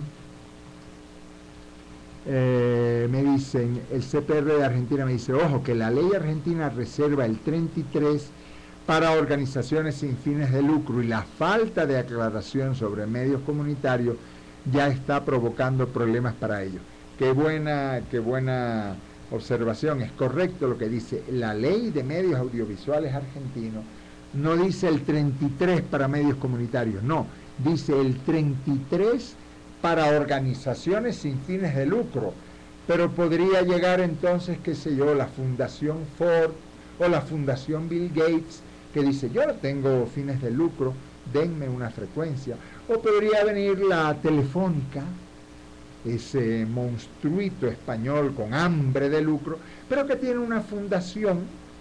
Me dicen, el CPR de Argentina me dice, ojo, que la ley argentina reserva el 33 para organizaciones sin fines de lucro, y la falta de aclaración sobre medios comunitarios ya está provocando problemas para ellos. Qué buena observación. Es correcto lo que dice la ley de medios audiovisuales argentinos. No dice el 33 para medios comunitarios, no, dice el 33 para organizaciones sin fines de lucro, pero podría llegar entonces, qué sé yo, la Fundación Ford o la Fundación Bill Gates, que dice, yo no tengo fines de lucro, denme una frecuencia. O podría venir la Telefónica, ese monstruito español con hambre de lucro, pero que tiene una fundación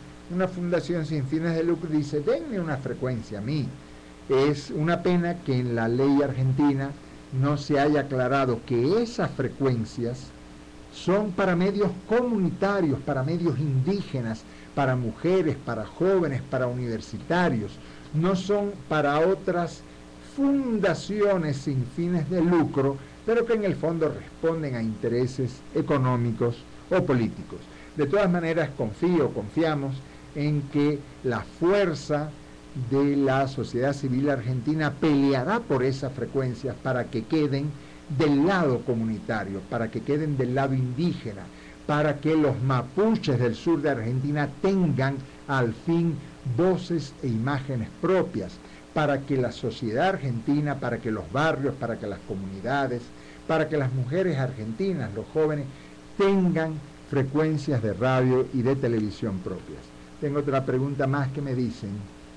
sin fines de lucro, y dice, denme una frecuencia a mí. Es una pena que en la ley argentina no se haya aclarado que esas frecuencias son para medios comunitarios, para medios indígenas, para mujeres, para jóvenes, para universitarios, no son para otras fundaciones sin fines de lucro, pero que en el fondo responden a intereses económicos o políticos. De todas maneras, confiamos en que la fuerza de la sociedad civil argentina peleará por esas frecuencias para que queden del lado comunitario, para que queden del lado indígena, para que los mapuches del sur de Argentina tengan al fin voces e imágenes propias, para que la sociedad argentina, para que los barrios, para que las comunidades, para que las mujeres argentinas, los jóvenes, tengan frecuencias de radio y de televisión propias. Tengo otra pregunta más que me dicen.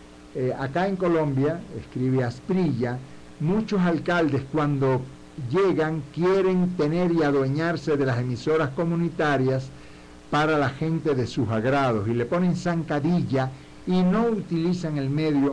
Acá en Colombia, escribe Asprilla, muchos alcaldes cuando llegan quieren tener y adueñarse de las emisoras comunitarias para la gente de sus agrados y le ponen zancadilla y no utilizan el medio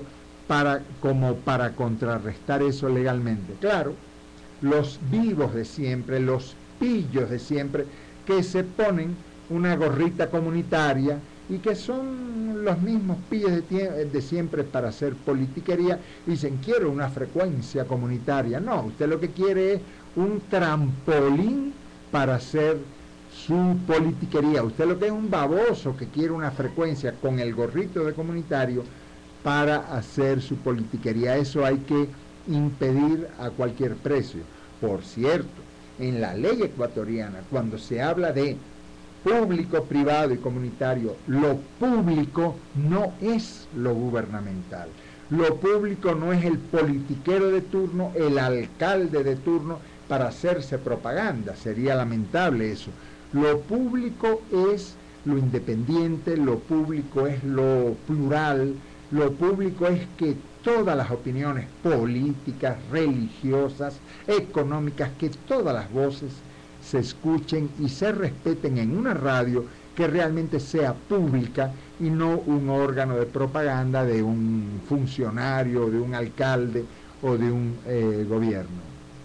como para contrarrestar eso legalmente. Claro, los vivos de siempre, los pillos de siempre, que se ponen una gorrita comunitaria y que son los mismos pillos de siempre para hacer politiquería, dicen, quiero una frecuencia comunitaria. No, usted lo que quiere es un trampolín para hacer su politiquería. Usted lo que es un baboso que quiere una frecuencia con el gorrito de comunitario para hacer su politiquería. Eso hay que impedir a cualquier precio. Por cierto, en la ley ecuatoriana, cuando se habla de público, privado y comunitario, lo público no es lo gubernamental. Lo público no es el politiquero de turno, el alcalde de turno para hacerse propaganda. Sería lamentable eso. Lo público es lo independiente, lo público es lo plural, lo público es que todas las opiniones políticas, religiosas, económicas, que todas las voces se escuchen y se respeten en una radio que realmente sea pública y no un órgano de propaganda de un funcionario, de un alcalde o de un gobierno.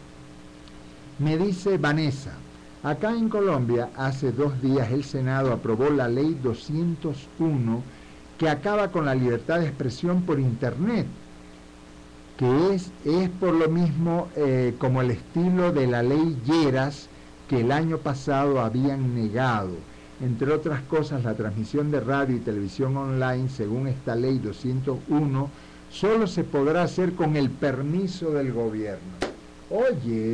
Me dice Vanessa, acá en Colombia hace 2 días el Senado aprobó la ley 201 que acaba con la libertad de expresión por internet, que es por lo mismo como el estilo de la ley Lleras, que el año pasado habían negado. Entre otras cosas, la transmisión de radio y televisión online, según esta ley 201, solo se podrá hacer con el permiso del gobierno. Oye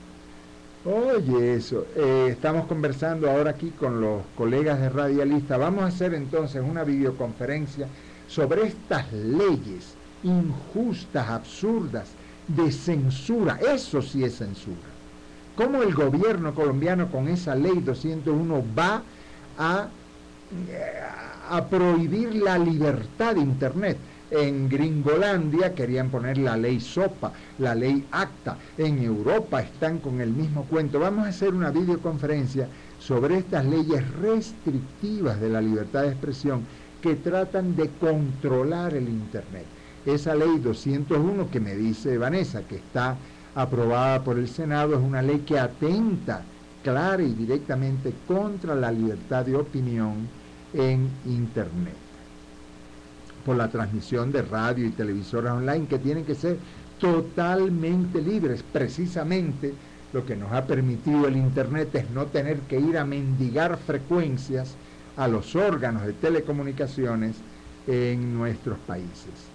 eso. Estamos conversando ahora aquí con los colegas de Radialista. Vamos a hacer entonces una videoconferencia sobre estas leyes injustas, absurdas, de censura. Eso sí es censura. ¿Cómo el gobierno colombiano con esa ley 201 va a prohibir la libertad de Internet? En Gringolandia querían poner la ley SOPA, la ley ACTA. En Europa están con el mismo cuento. Vamos a hacer una videoconferencia sobre estas leyes restrictivas de la libertad de expresión que tratan de controlar el Internet. Esa ley 201 que me dice Vanessa que está aprobada por el Senado es una ley que atenta clara y directamente contra la libertad de opinión en Internet, por la transmisión de radio y televisoras online que tienen que ser totalmente libres. Precisamente lo que nos ha permitido el Internet es no tener que ir a mendigar frecuencias a los órganos de telecomunicaciones en nuestros países.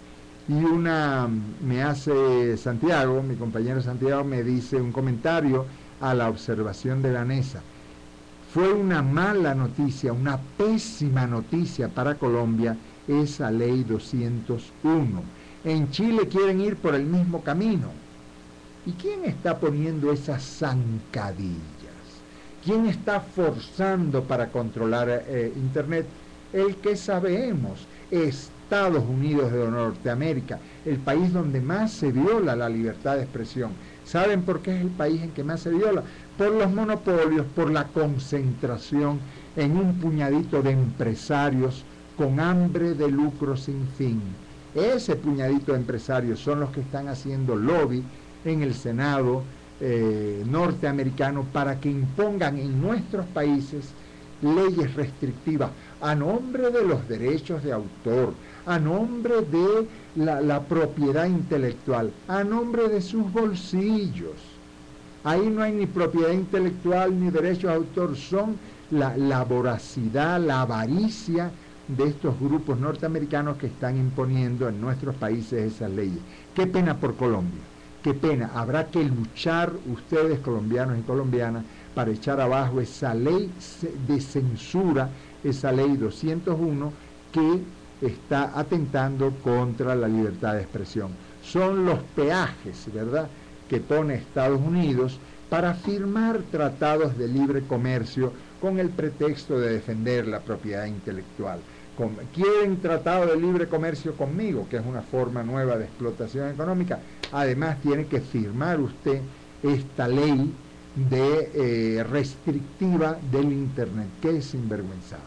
Y una me hace Santiago, mi compañero Santiago, me dice un comentario a la observación de Vanessa. Fue una mala noticia, una pésima noticia para Colombia esa ley 201. En Chile quieren ir por el mismo camino. ¿Y quién está poniendo esas zancadillas? ¿Quién está forzando para controlar Internet? El que sabemos, Estados Unidos de Norteamérica, el país donde más se viola la libertad de expresión. ¿Saben por qué es el país en que más se viola? Por los monopolios, por la concentración en un puñadito de empresarios con hambre de lucro sin fin. Ese puñadito de empresarios son los que están haciendo lobby en el Senado norteamericano para que impongan en nuestros países leyes restrictivas a nombre de los derechos de autor, a nombre de la propiedad intelectual, a nombre de sus bolsillos. Ahí no hay ni propiedad intelectual ni derechos de autor, son la voracidad, la avaricia de estos grupos norteamericanos que están imponiendo en nuestros países esas leyes. Qué pena por Colombia, qué pena. Habrá que luchar ustedes, colombianos y colombianas, para echar abajo esa ley de censura, esa ley 201 que está atentando contra la libertad de expresión. Son los peajes, ¿verdad?, que pone Estados Unidos para firmar tratados de libre comercio con el pretexto de defender la propiedad intelectual. Quieren tratado de libre comercio conmigo, que es una forma nueva de explotación económica. Además, tiene que firmar usted esta ley restrictiva del Internet, que es sinvergüenzada.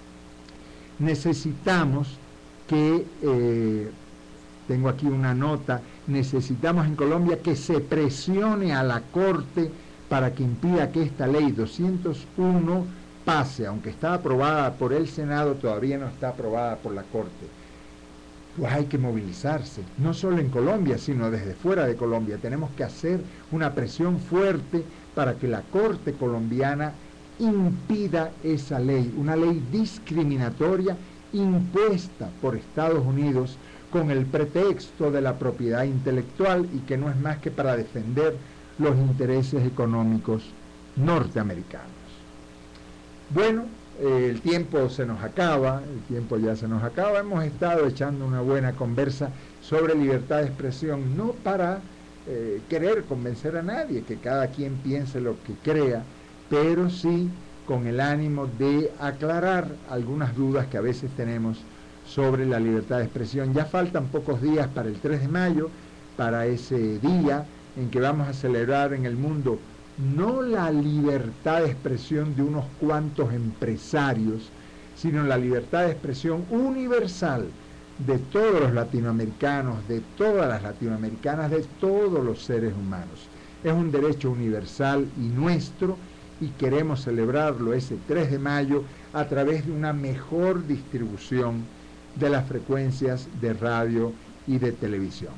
Necesitamos que, tengo aquí una nota, necesitamos en Colombia que se presione a la Corte para que impida que esta ley 201 pase, aunque está aprobada por el Senado, todavía no está aprobada por la Corte. Pues hay que movilizarse, no solo en Colombia, sino desde fuera de Colombia. Tenemos que hacer una presión fuerte para que la Corte colombiana impida esa ley, una ley discriminatoria impuesta por Estados Unidos con el pretexto de la propiedad intelectual y que no es más que para defender los intereses económicos norteamericanos. Bueno, el tiempo se nos acaba, el tiempo ya se nos acaba. Hemos estado echando una buena conversa sobre libertad de expresión, no para querer convencer a nadie, que cada quien piense lo que crea, pero sí con el ánimo de aclarar algunas dudas que a veces tenemos sobre la libertad de expresión. Ya faltan pocos días para el 3 de mayo, para ese día en que vamos a celebrar en el mundo no la libertad de expresión de unos cuantos empresarios, sino la libertad de expresión universal de todos los latinoamericanos, de todas las latinoamericanas, de todos los seres humanos. Es un derecho universal y nuestro, y queremos celebrarlo ese 3 de mayo a través de una mejor distribución de las frecuencias de radio y de televisión.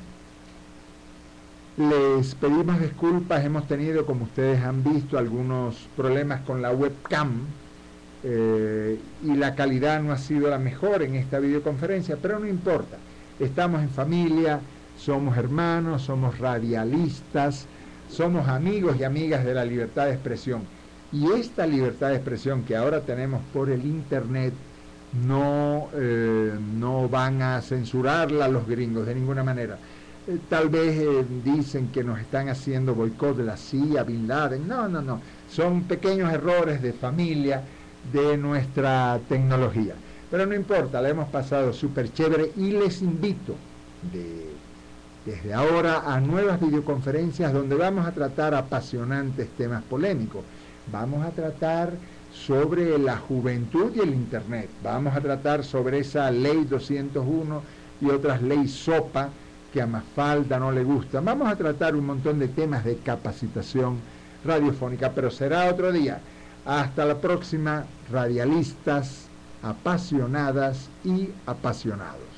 Les pedimos disculpas, hemos tenido, como ustedes han visto, algunos problemas con la webcam y la calidad no ha sido la mejor en esta videoconferencia, pero no importa, estamos en familia, somos hermanos, somos radialistas, somos amigos y amigas de la libertad de expresión. Y esta libertad de expresión que ahora tenemos por el Internet no van a censurarla los gringos de ninguna manera. Tal vez dicen que nos están haciendo boicot de la CIA, Bin Laden. No. Son pequeños errores de familia de nuestra tecnología. Pero no importa, la hemos pasado súper chévere y les invito desde ahora a nuevas videoconferencias donde vamos a tratar apasionantes temas polémicos. Vamos a tratar sobre la juventud y el Internet. Vamos a tratar sobre esa ley 201 y otras leyes sopa que a Mafalda no le gustan. Vamos a tratar un montón de temas de capacitación radiofónica, pero será otro día. Hasta la próxima, radialistas apasionadas y apasionados.